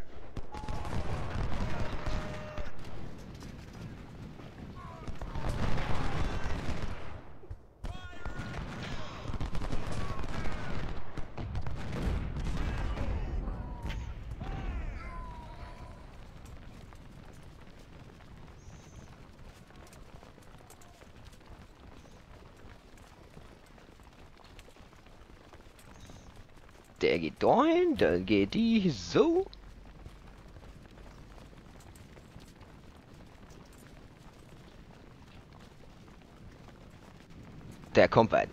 Der geht dahin, dann geht die so. Der kommt weit.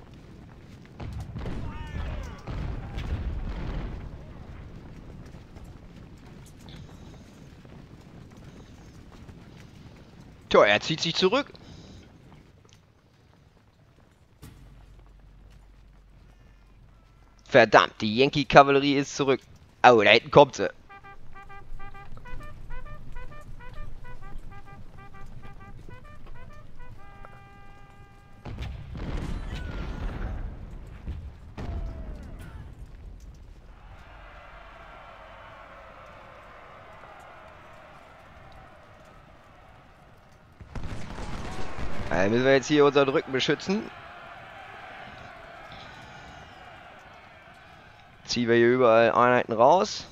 Tja, er zieht sich zurück. Verdammt, die Yankee-Kavallerie ist zurück. Oh, da hinten kommt sie. Da müssen wir jetzt hier unseren Rücken beschützen. Ziehen wir hier überall Einheiten raus.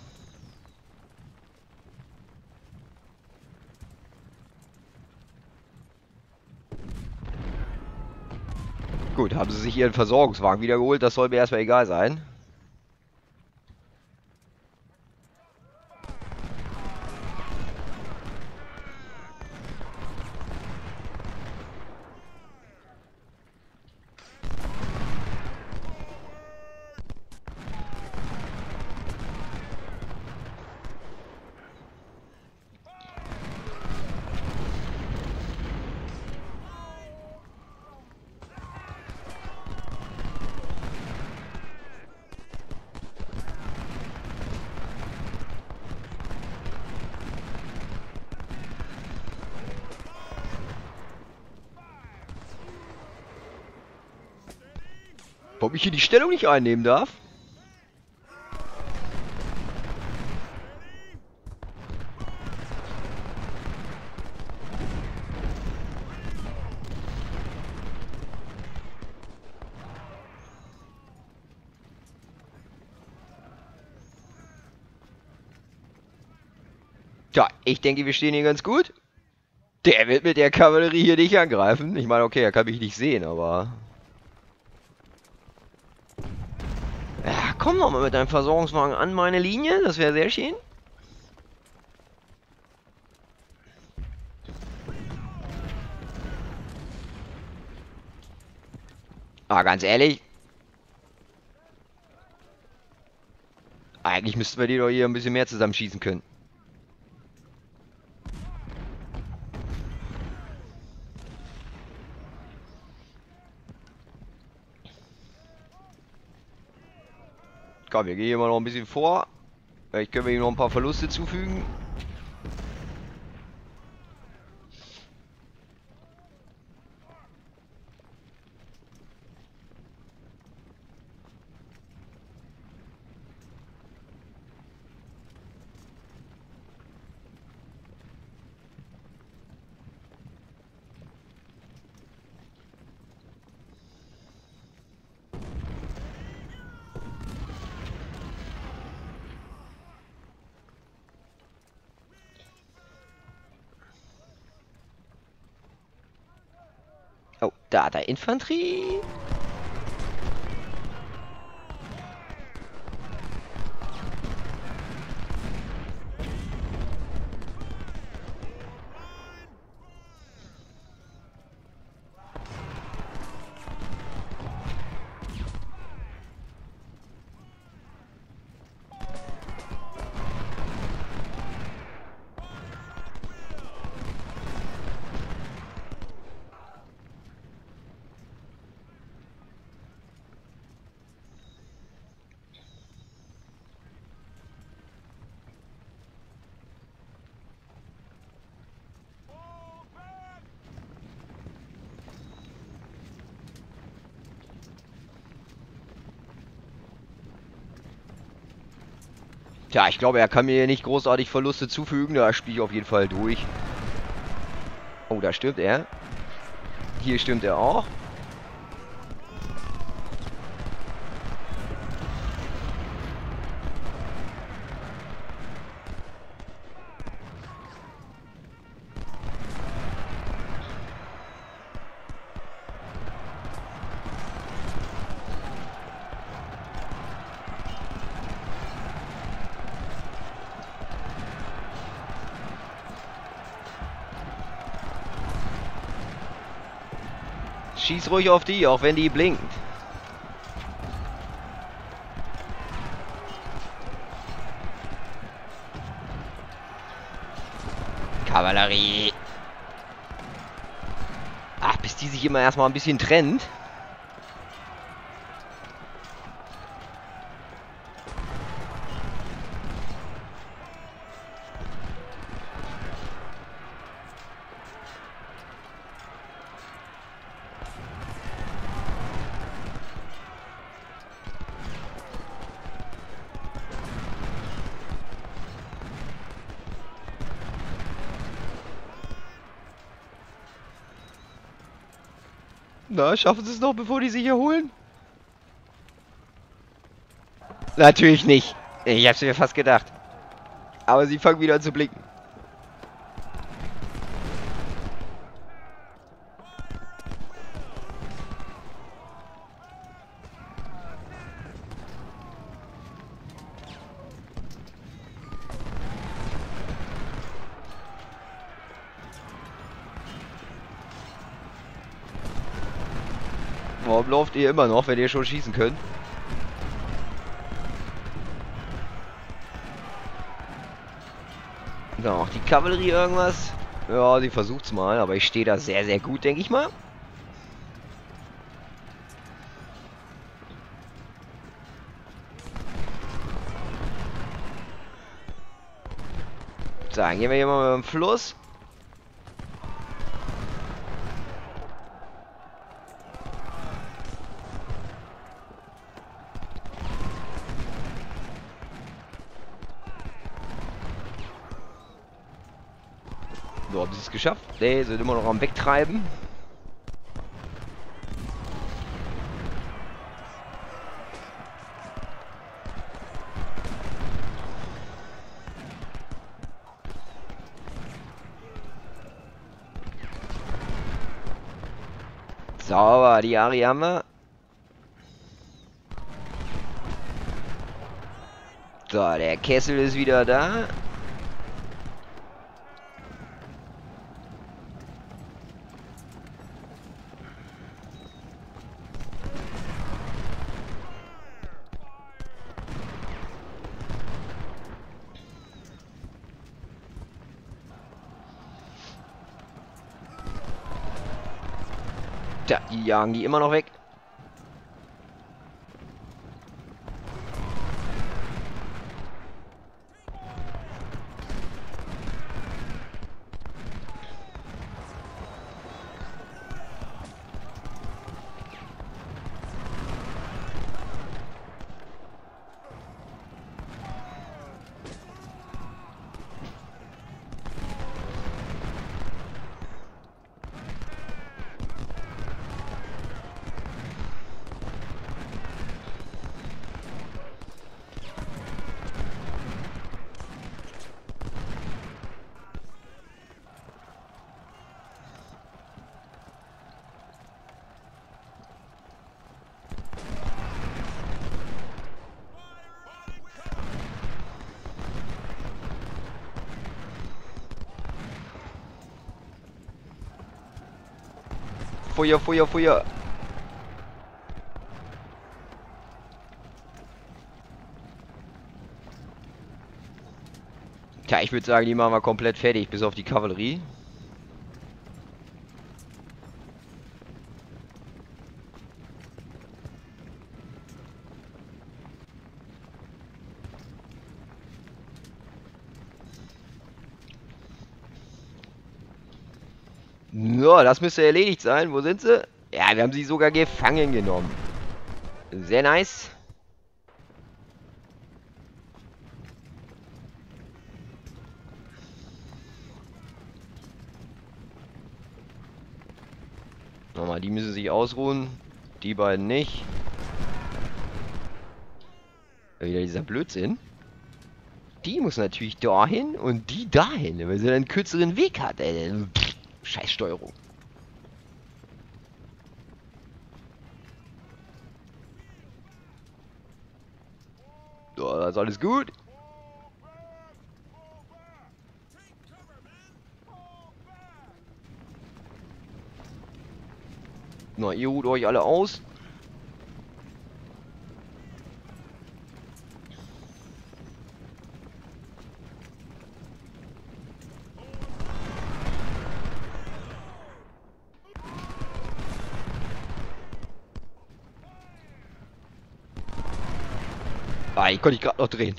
Gut, haben sie sich ihren Versorgungswagen wiedergeholt. Das soll mir erstmal egal sein. Ob ich hier die Stellung nicht einnehmen darf? Tja, ich denke, wir stehen hier ganz gut. Der wird mit der Kavallerie hier nicht angreifen. Ich meine, okay, er kann mich nicht sehen, aber... Ja, komm doch mal mit deinem Versorgungswagen an meine Linie. Das wäre sehr schön. Ah, ganz ehrlich. Eigentlich müssten wir die doch hier ein bisschen mehr zusammenschießen können. Komm, wir gehen hier mal noch ein bisschen vor. Vielleicht können wir ihm noch ein paar Verluste zufügen. Da hat er Infanterie. Tja, ich glaube, er kann mir nicht großartig Verluste zufügen. Da spiele ich auf jeden Fall durch. Oh, da stirbt er. Hier stimmt er auch. Schieß ruhig auf die, auch wenn die blinkt. Kavallerie. Ach, bis die sich immer erstmal ein bisschen trennt. Na, schaffen sie es noch, bevor die sich erholen? Natürlich nicht. Ich hab's mir fast gedacht. Aber sie fangen wieder an zu blinken. Warum lauft ihr immer noch, wenn ihr schon schießen könnt? So, auch die Kavallerie irgendwas? Ja, sie versucht's mal, aber ich stehe da sehr, sehr gut, denke ich mal. So, dann gehen wir hier mal mit dem Fluss. So, haben sie es geschafft? Ne, sind immer noch am Wegtreiben. Sauber, die Ari haben wir. So, der Kessel ist wieder da. Tja, die jagen die immer noch weg. Feuer, Feuer, Feuer. Tja, ich würde sagen, die machen wir komplett fertig, bis auf die Kavallerie. So, das müsste erledigt sein. Wo sind sie? Ja, wir haben sie sogar gefangen genommen. Sehr nice. Nochmal, die müssen sich ausruhen. Die beiden nicht. Wieder dieser Blödsinn. Die muss natürlich dahin und die dahin, weil sie dann einen kürzeren Weg hat. Scheiß Steuerung. So, das ist alles gut. Na, ihr ruht euch alle aus. Ah, ich konnte gerade noch drehen.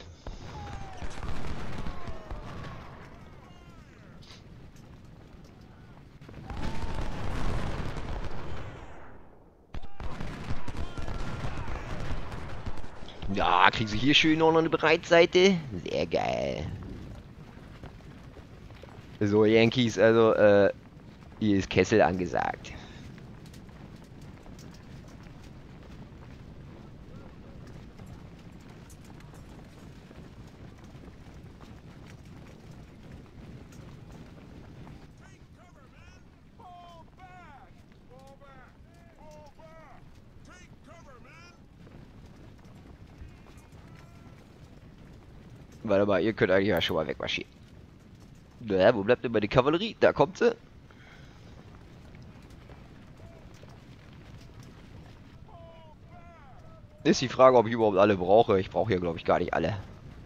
Ja, kriegen sie hier schön noch eine Breitseite. Sehr geil. So, Yankees, also, hier ist Kessel angesagt. Warte mal, ihr könnt eigentlich ja schon mal wegmarschieren. Wo bleibt denn bei der Kavallerie? Da kommt sie. Ist die Frage, ob ich überhaupt alle brauche. Ich brauche ja, glaube ich, gar nicht alle.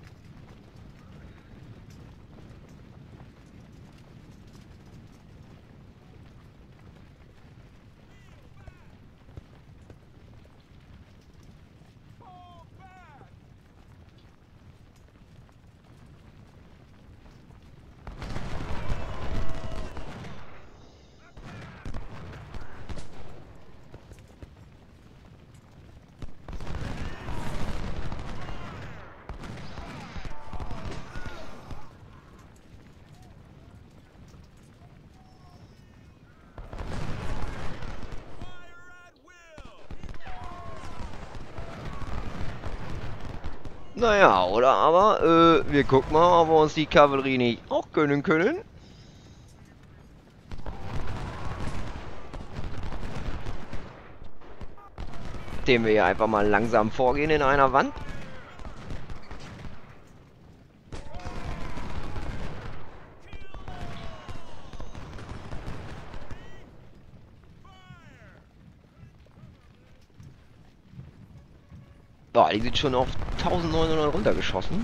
Naja, oder aber, wir gucken mal, ob wir uns die Kavallerie nicht auch gönnen können. Indem wir hier einfach mal langsam vorgehen in einer Wand. Boah, die sind schon auf 1900 runtergeschossen.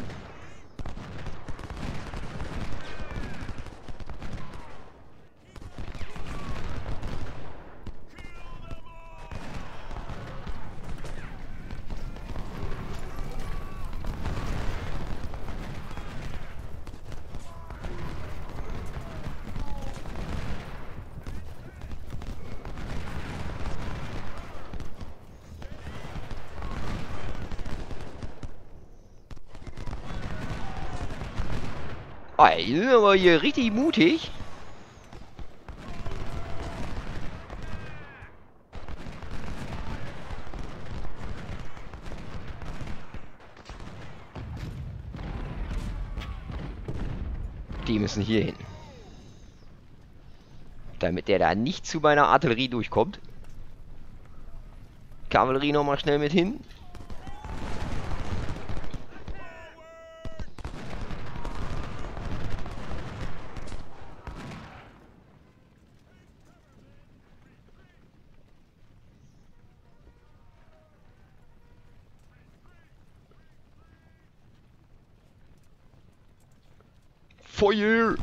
Ah, die sind aber hier richtig mutig. Die müssen hier hin. Damit der da nicht zu meiner Artillerie durchkommt. Kavallerie nochmal schnell mit hin. Feuer!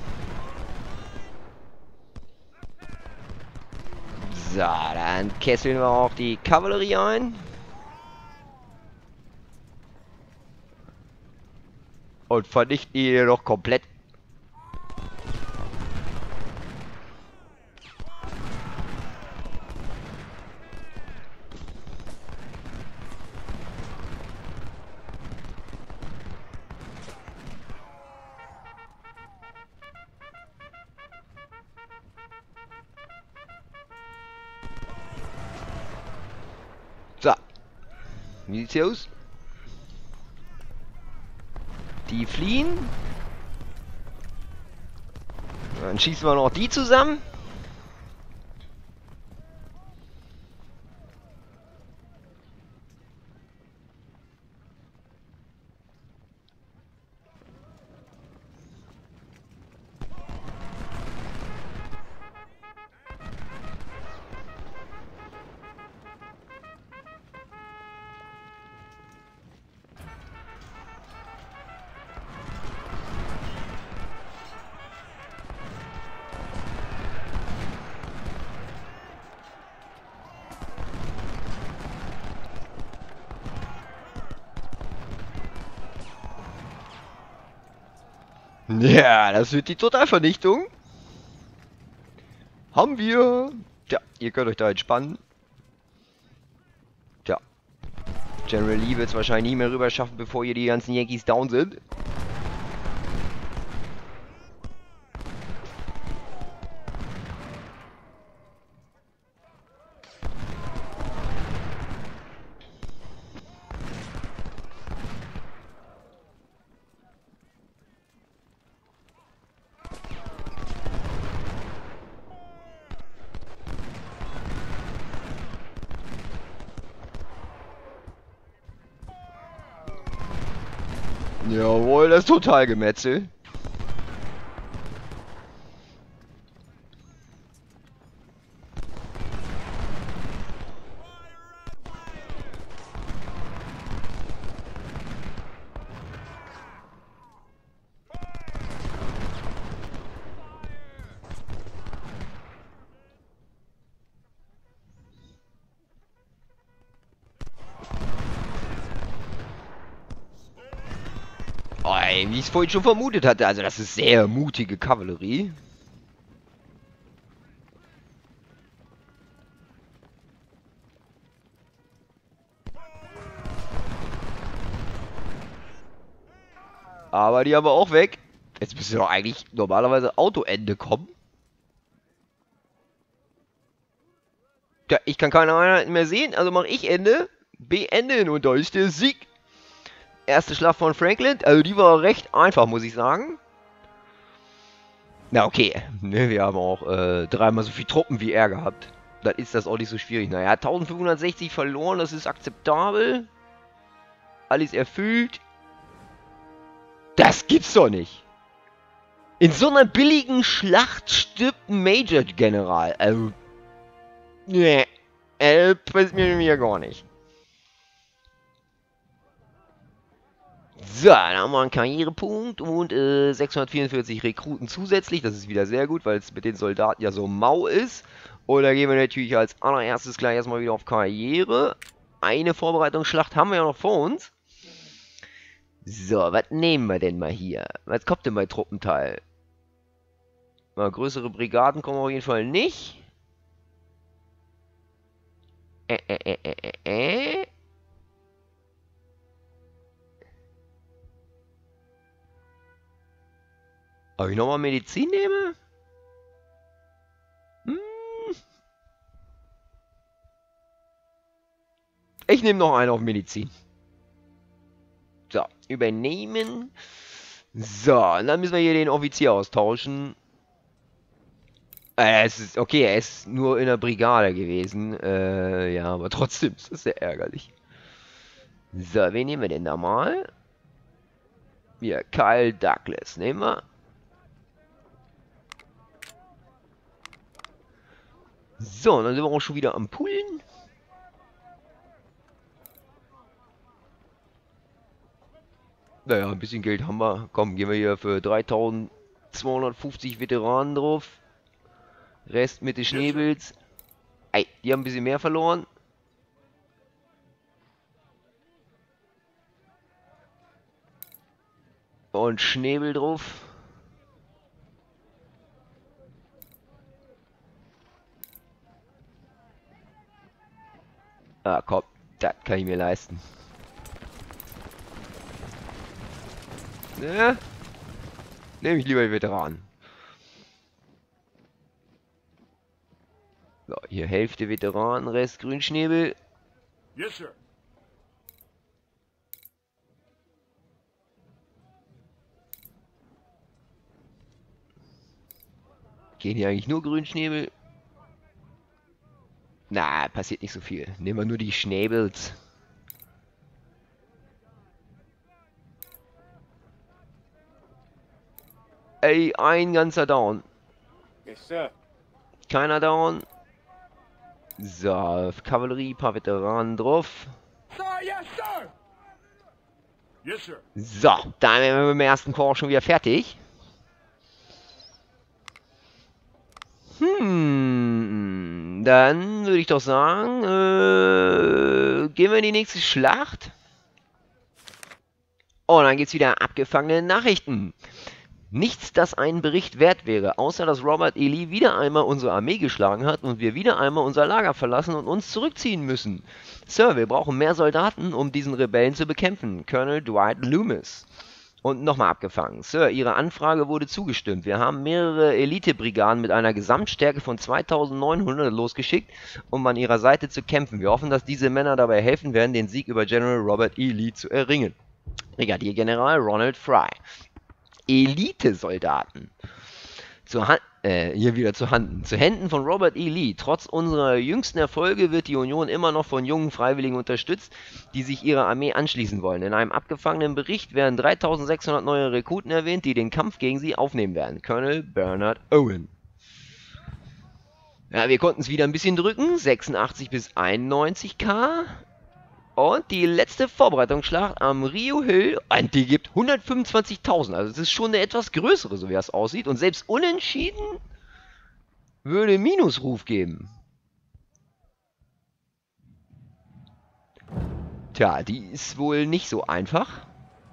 So, dann kesseln wir auch die Kavallerie ein. Und vernichten die hier noch komplett. So. Wie sieht's hier aus? Die fliehen. Dann schießen wir noch die zusammen. Ja, das wird die Totalvernichtung. Haben wir. Tja, ihr könnt euch da entspannen. Tja. General Lee wird es wahrscheinlich nie mehr rüber schaffen, bevor hier die ganzen Yankees down sind. Jawohl, das ist total Gemetzel. Oh, ey, wie ich es vorhin schon vermutet hatte, also das ist sehr mutige Kavallerie. Aber die haben wir auch weg. Jetzt müsste doch eigentlich normalerweise Autoende kommen. Tja, ich kann keine Einheiten mehr sehen, also mache ich Ende. Beenden und da ist der Sieg. Erste Schlacht von Franklin, also die war recht einfach, muss ich sagen. Na okay, ne, wir haben auch dreimal so viele Truppen wie er gehabt. Dann ist das auch nicht so schwierig. Naja, 1560 verloren, das ist akzeptabel. Alles erfüllt. Das gibt's doch nicht. In so einer billigen Schlacht stirbt ein Major-General. Also, ne, passt mir wieder gar nicht. So, dann haben wir einen Karrierepunkt und 644 Rekruten zusätzlich. Das ist wieder sehr gut, weil es mit den Soldaten ja so mau ist. Und da gehen wir natürlich als allererstes gleich erstmal wieder auf Karriere. Eine Vorbereitungsschlacht haben wir ja noch vor uns. So, was nehmen wir denn mal hier? Was kommt denn bei Truppenteil? Mal größere Brigaden kommen auf jeden Fall nicht. Ob ich nochmal Medizin nehme? Ich nehme noch einen auf Medizin. So, übernehmen. So, und dann müssen wir hier den Offizier austauschen. Es ist okay, er ist nur in der Brigade gewesen. Ja, aber trotzdem ist das sehr ärgerlich. So, wen nehmen wir denn da mal? Ja, Kyle Douglas nehmen wir. So, dann sind wir auch schon wieder am Pullen. Naja, ein bisschen Geld haben wir. Komm, gehen wir hier für 3250 Veteranen drauf. Rest mit den Schnäbels. Ey, die haben ein bisschen mehr verloren. Und Schnäbel drauf. Ah, komm, das kann ich mir leisten. Ne? Nehme ich lieber die Veteranen. So, hier Hälfte Veteranen, Rest Grünschnäbel. Yes, sir. Gehen hier eigentlich nur Grünschnäbel? Na, passiert nicht so viel. Nehmen wir nur die Schnäbels. Ey, ein ganzer Down. Yes, sir. Keiner Down. So, Kavallerie, paar Veteranen drauf. Sir, yes, sir. Yes, sir. So, dann wären wir mit dem ersten Korps schon wieder fertig. Dann würde ich doch sagen, gehen wir in die nächste Schlacht. Und dann geht's wieder abgefangene Nachrichten. Nichts, das einen Bericht wert wäre, außer dass Robert E. Lee wieder einmal unsere Armee geschlagen hat und wir wieder einmal unser Lager verlassen und uns zurückziehen müssen. Sir, wir brauchen mehr Soldaten, um diesen Rebellen zu bekämpfen. Colonel Dwight Loomis. Und nochmal abgefangen. Sir, Ihre Anfrage wurde zugestimmt. Wir haben mehrere Elitebrigaden mit einer Gesamtstärke von 2900 losgeschickt, um an ihrer Seite zu kämpfen. Wir hoffen, dass diese Männer dabei helfen werden, den Sieg über General Robert E. Lee zu erringen. Brigadiergeneral Ronald Fry. Elite-Soldaten. Hier wieder zu Handen. Zu Händen von Robert E. Lee. Trotz unserer jüngsten Erfolge wird die Union immer noch von jungen Freiwilligen unterstützt, die sich ihrer Armee anschließen wollen. In einem abgefangenen Bericht werden 3600 neue Rekruten erwähnt, die den Kampf gegen sie aufnehmen werden. Colonel Bernard Owen. Ja, wir konnten es wieder ein bisschen drücken. 86 bis 91k. Und die letzte Vorbereitungsschlacht am Rio Hill, und die gibt 125.000. Also es ist schon eine etwas größere, so wie das aussieht. Und selbst unentschieden würde Minusruf geben. Tja, die ist wohl nicht so einfach.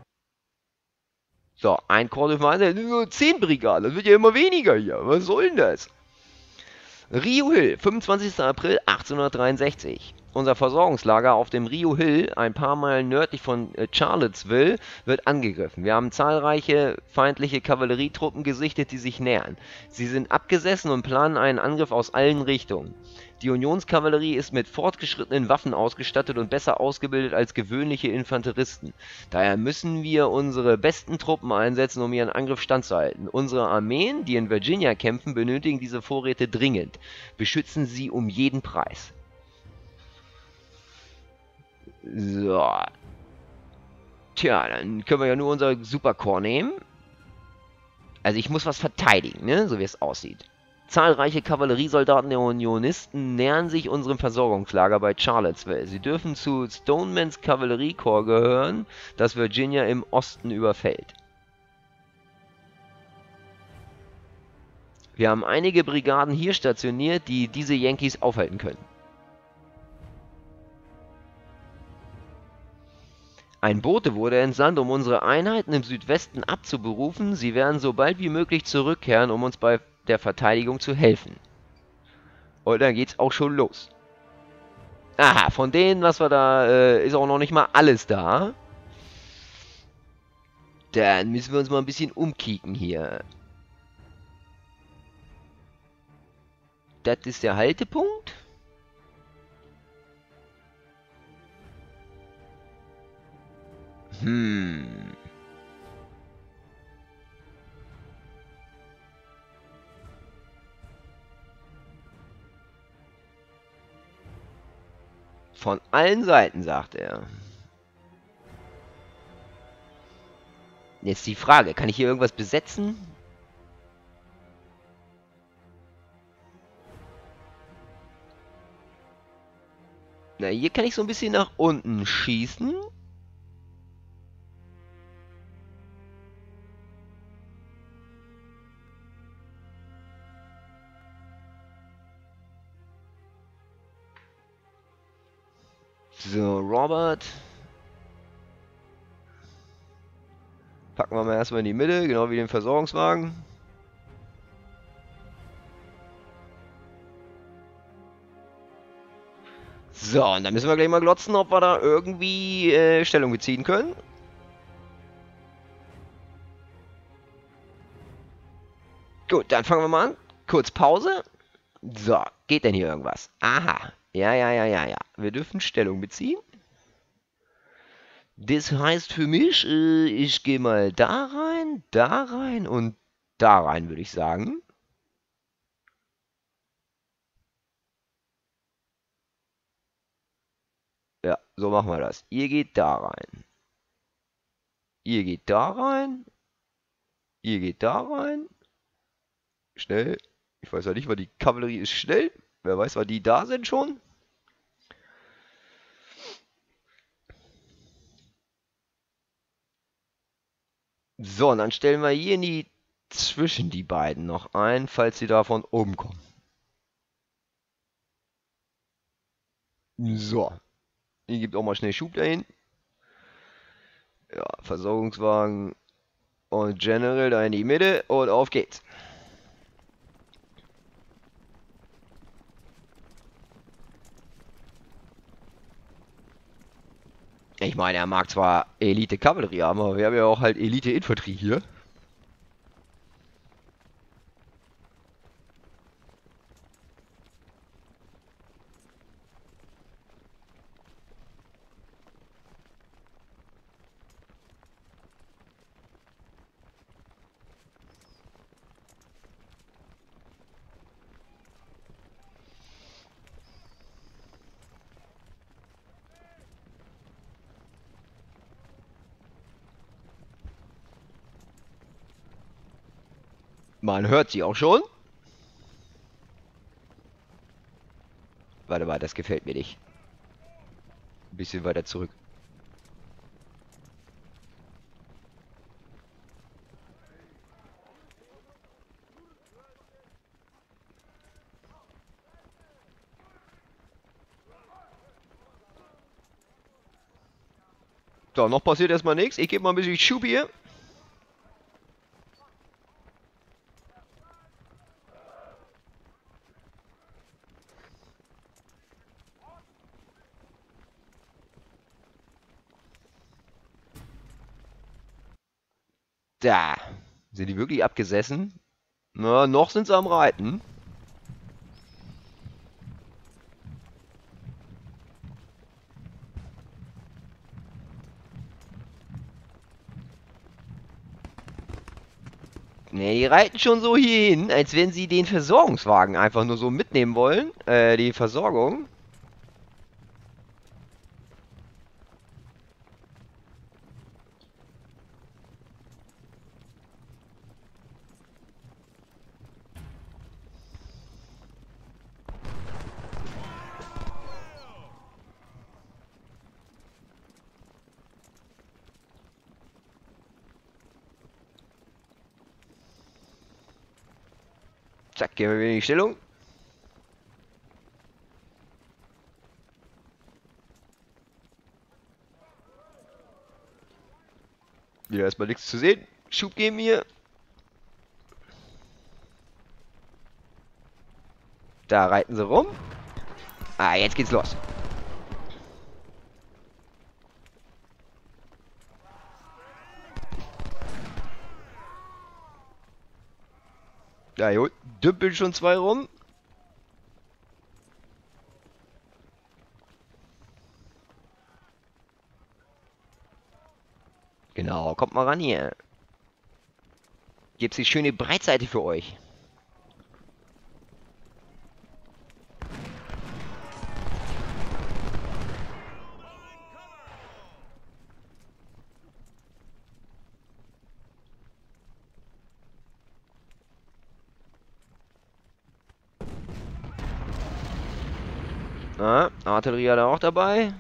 So, ein Korps dürfen nur 10 Brigaden. Das wird ja immer weniger hier. Was soll denn das? Rio Hill, 25. April 1863. Unser Versorgungslager auf dem Rio Hill, ein paar Meilen nördlich von Charlottesville, wird angegriffen. Wir haben zahlreiche feindliche Kavallerietruppen gesichtet, die sich nähern. Sie sind abgesessen und planen einen Angriff aus allen Richtungen. Die Unionskavallerie ist mit fortgeschrittenen Waffen ausgestattet und besser ausgebildet als gewöhnliche Infanteristen. Daher müssen wir unsere besten Truppen einsetzen, um ihren Angriff standzuhalten. Unsere Armeen, die in Virginia kämpfen, benötigen diese Vorräte dringend. Beschützen sie um jeden Preis. So. Tja, dann können wir ja nur unser Superkorps nehmen. Also ich muss was verteidigen, ne? So wie es aussieht. Zahlreiche Kavalleriesoldaten der Unionisten nähern sich unserem Versorgungslager bei Charlottesville. Sie dürfen zu Stonemans Kavalleriekorps gehören, das Virginia im Osten überfällt. Wir haben einige Brigaden hier stationiert, die diese Yankees aufhalten können. Ein Bote wurde entsandt, um unsere Einheiten im Südwesten abzuberufen. Sie werden so bald wie möglich zurückkehren, um uns bei der Verteidigung zu helfen. Und dann geht's auch schon los. Aha, von denen, was wir da, ist auch noch nicht mal alles da. Dann müssen wir uns mal ein bisschen umkicken hier. Das ist der Haltepunkt. Von allen Seiten, sagt er. Jetzt die Frage, kann ich hier irgendwas besetzen? Na, hier kann ich so ein bisschen nach unten schießen. So, Robert. Packen wir mal erstmal in die Mitte, genau wie den Versorgungswagen. So, und dann müssen wir gleich mal glotzen, ob wir da irgendwie Stellung beziehen können. Gut, dann fangen wir mal an. Kurz Pause. So, geht denn hier irgendwas? Aha. Ja, ja, ja, ja, ja. Wir dürfen Stellung beziehen. Das heißt für mich, ich gehe mal da rein und da rein, würde ich sagen. Ja, so machen wir das. Ihr geht da rein. Ihr geht da rein. Ihr geht da rein. Schnell. Ich weiß ja nicht, weil die Kavallerie ist schnell. Wer weiß, wann die da sind schon. So, und dann stellen wir hier in die zwischen die beiden noch ein, falls sie da von oben kommen. So. Hier gibt auch mal schnell Schub dahin. Ja, Versorgungswagen und General da in die Mitte und auf geht's. Ich meine, er mag zwar Elite-Kavallerie haben, aber wir haben ja auch halt Elite-Infanterie hier. Man hört sie auch schon. Warte mal, das gefällt mir nicht. Ein bisschen weiter zurück. So, noch passiert erstmal nichts. Ich gebe mal ein bisschen Schub hier. Da. Sind die wirklich abgesessen? Na, noch sind sie am Reiten. Ne, die reiten schon so hier hin, als wenn sie den Versorgungswagen einfach nur so mitnehmen wollen. Die Versorgung. Zack, gehen wir wieder in die Stellung. Wieder erstmal nichts zu sehen. Schub geben hier. Da reiten sie rum. Ah, jetzt geht's los. Ja, jo, dümpeln schon zwei rum. Genau, kommt mal ran hier. Gibt's die schöne Breitseite für euch. Ah, Artillerie hat er auch dabei.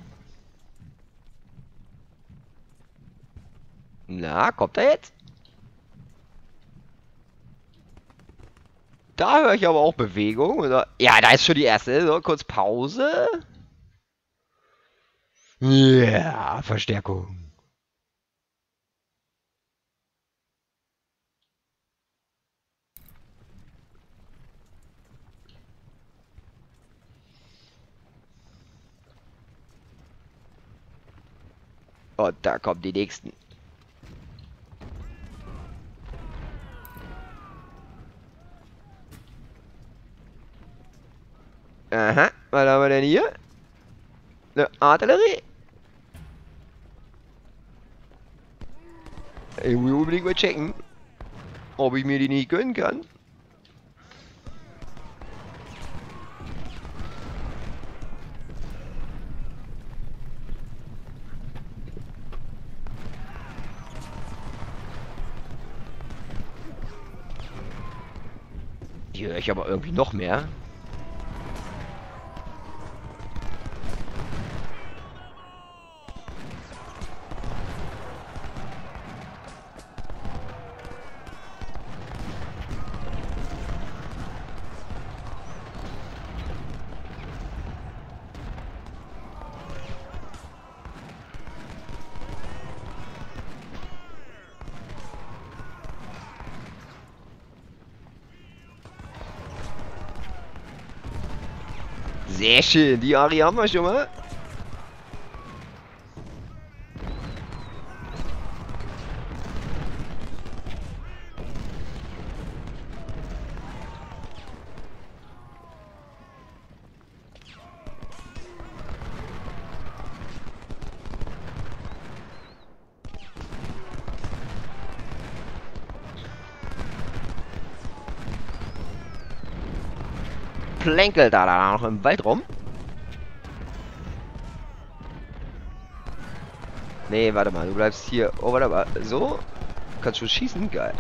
Na, kommt er jetzt? Da höre ich aber auch Bewegung. Oder? Ja, da ist schon die erste. So, kurz Pause. Ja, Verstärkung. Und da kommen die nächsten. Aha, was haben wir denn hier? Eine Artillerie. Ich muss unbedingt mal checken, ob ich mir die nicht gönnen kann. Hier höre ich aber irgendwie noch mehr. Sehr schön, die Ari haben wir schon mal. Plänkelt da noch im Wald rum. Nee, warte mal, du bleibst hier. Oh, warte mal, so? Kannst du schießen? Geil.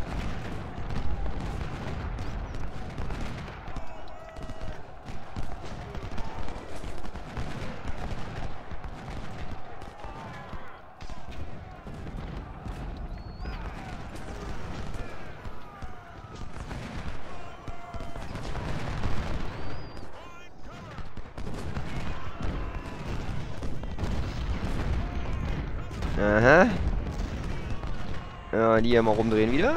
Aha. Ja, die hier mal rumdrehen wieder.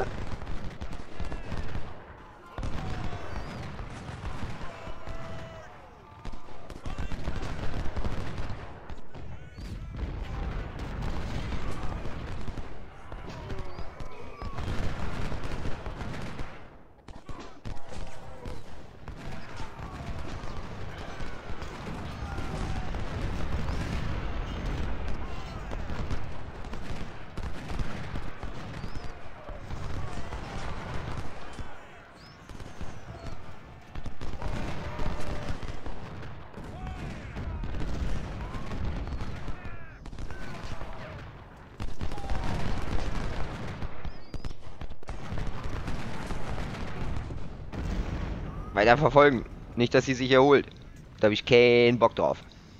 Weiter verfolgen. Nicht, dass sie sich erholt. Da habe ich keinen Bock drauf.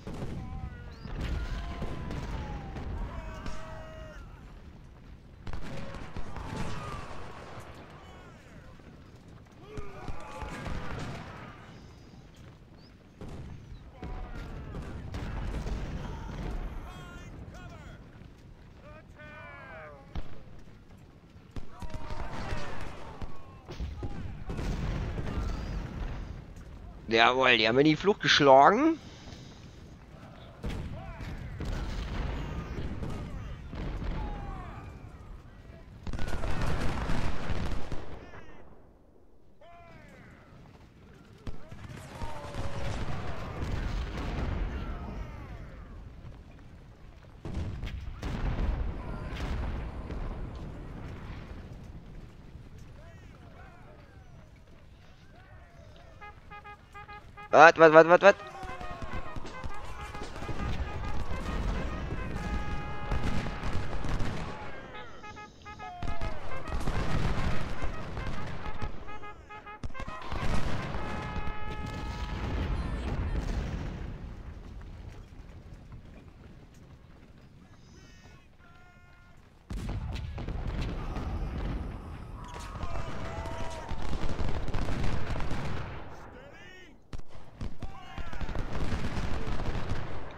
Jawohl, die haben wir in die Flucht geschlagen. Was?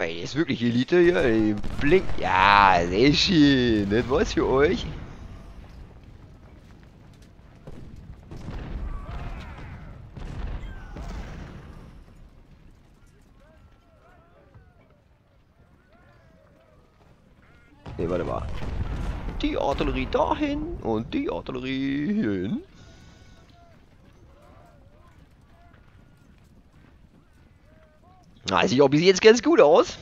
ey, ist wirklich Elite hier. Ey, blink. Ja, sehr schön. Das war's für euch. Ne, warte mal. Die Artillerie dahin und die Artillerie hierhin. Na, sieht auch bis jetzt ganz gut aus.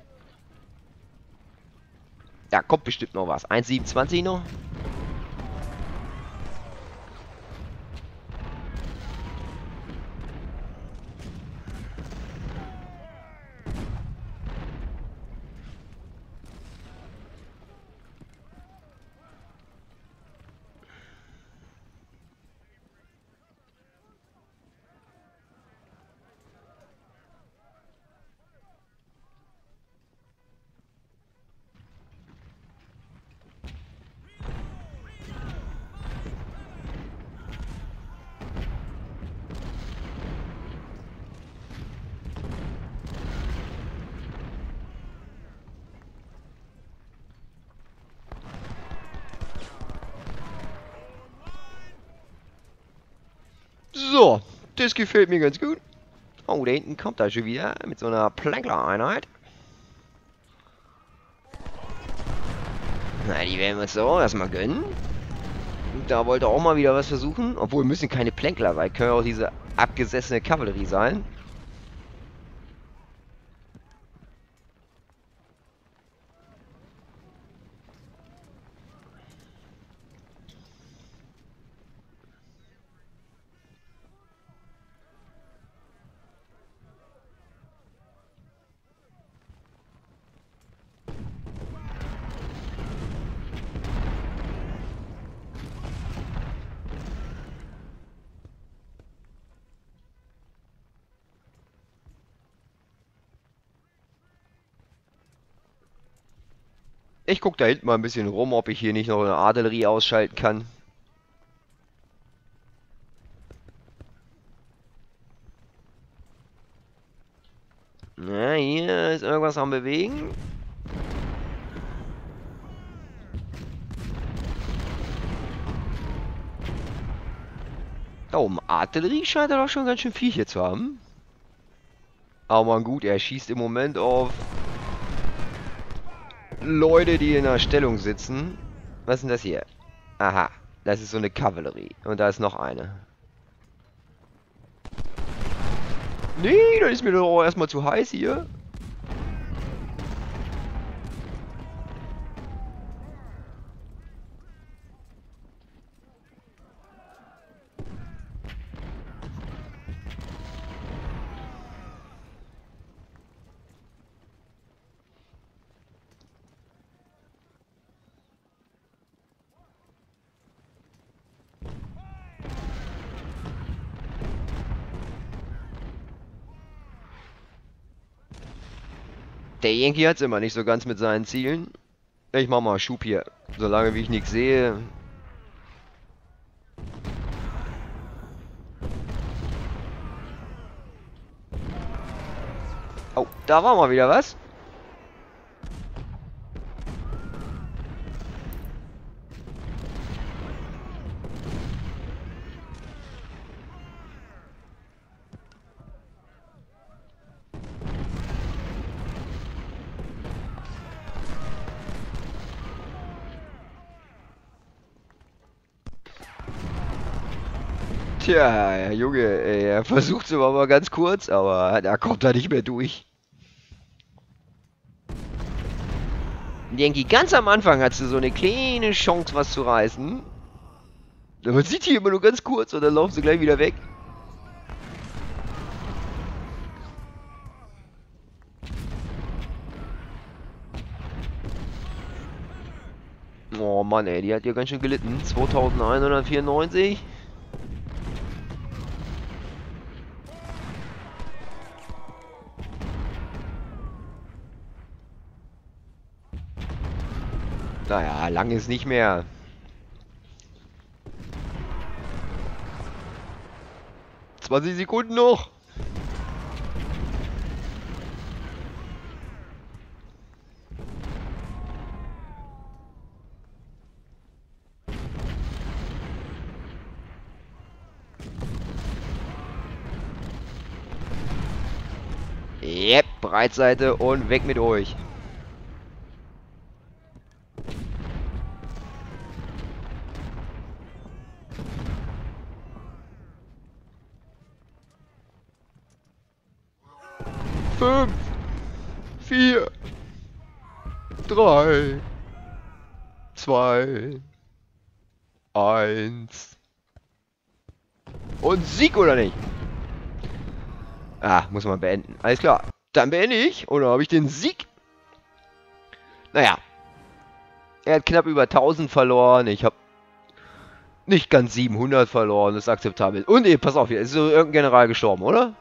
Da kommt bestimmt noch was. 1,27 noch. So, das gefällt mir ganz gut. Oh, da hinten kommt er schon wieder mit so einer Plankler-Einheit. Na, die werden wir uns so erstmal gönnen. Da wollte auch mal wieder was versuchen. Obwohl, müssen keine Plankler sein. Können auch diese abgesessene Kavallerie sein. Ich gucke da hinten mal ein bisschen rum, ob ich hier nicht noch eine Artillerie ausschalten kann. Na, hier ist irgendwas am Bewegen. Da oben Artillerie scheint er doch schon ganz schön viel hier zu haben. Aber man gut, er schießt im Moment auf Leute, die in der Stellung sitzen. Was ist denn das hier? Aha, das ist so eine Kavallerie. Und da ist noch eine. Nee, das ist mir doch auch erstmal zu heiß hier. Der Yankee hat's immer nicht so ganz mit seinen Zielen. Ich mach mal Schub hier. Solange wie ich nichts sehe. Oh, da war mal wieder was. Tja, Herr Junge, er versucht es aber mal ganz kurz, aber da kommt er nicht mehr durch. Yankee, ganz am Anfang hast du so eine kleine Chance, was zu reißen. Aber man sieht die immer nur ganz kurz und dann laufen sie gleich wieder weg. Oh Mann, ey, die hat ja ganz schön gelitten. 2194. Naja, lang ist nicht mehr. ...20 Sekunden noch. Yep, Breitseite und weg mit euch. Fünf, 4, 3, 2, 1. Und Sieg, oder nicht? Ah, muss man beenden. Alles klar. Dann beende ich. Und dann habe ich den Sieg. Naja. Er hat knapp über 1000 verloren. Ich habe nicht ganz 700 verloren. Das ist akzeptabel. Und pass auf, hier ist so irgendein General gestorben, oder?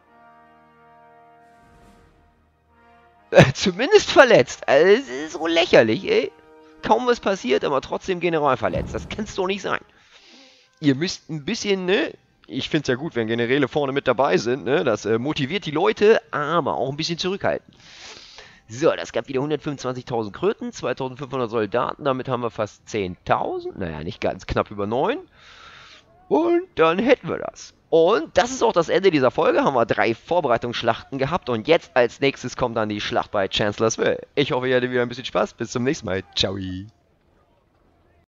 Zumindest verletzt. Also, es ist so lächerlich, ey. Kaum was passiert, aber trotzdem General verletzt. Das kann es doch nicht sein. Ihr müsst ein bisschen, ne? Ich finde es ja gut, wenn Generäle vorne mit dabei sind, ne? Das motiviert die Leute, aber auch ein bisschen zurückhalten. So, das gab wieder 125.000 Kröten, 2.500 Soldaten, damit haben wir fast 10.000. Naja, nicht ganz, knapp über 9. Und dann hätten wir das. Und das ist auch das Ende dieser Folge. Haben wir 3 Vorbereitungsschlachten gehabt. Und jetzt als nächstes kommt dann die Schlacht bei Chancellorsville. Ich hoffe, ihr hattet wieder ein bisschen Spaß. Bis zum nächsten Mal. Ciao.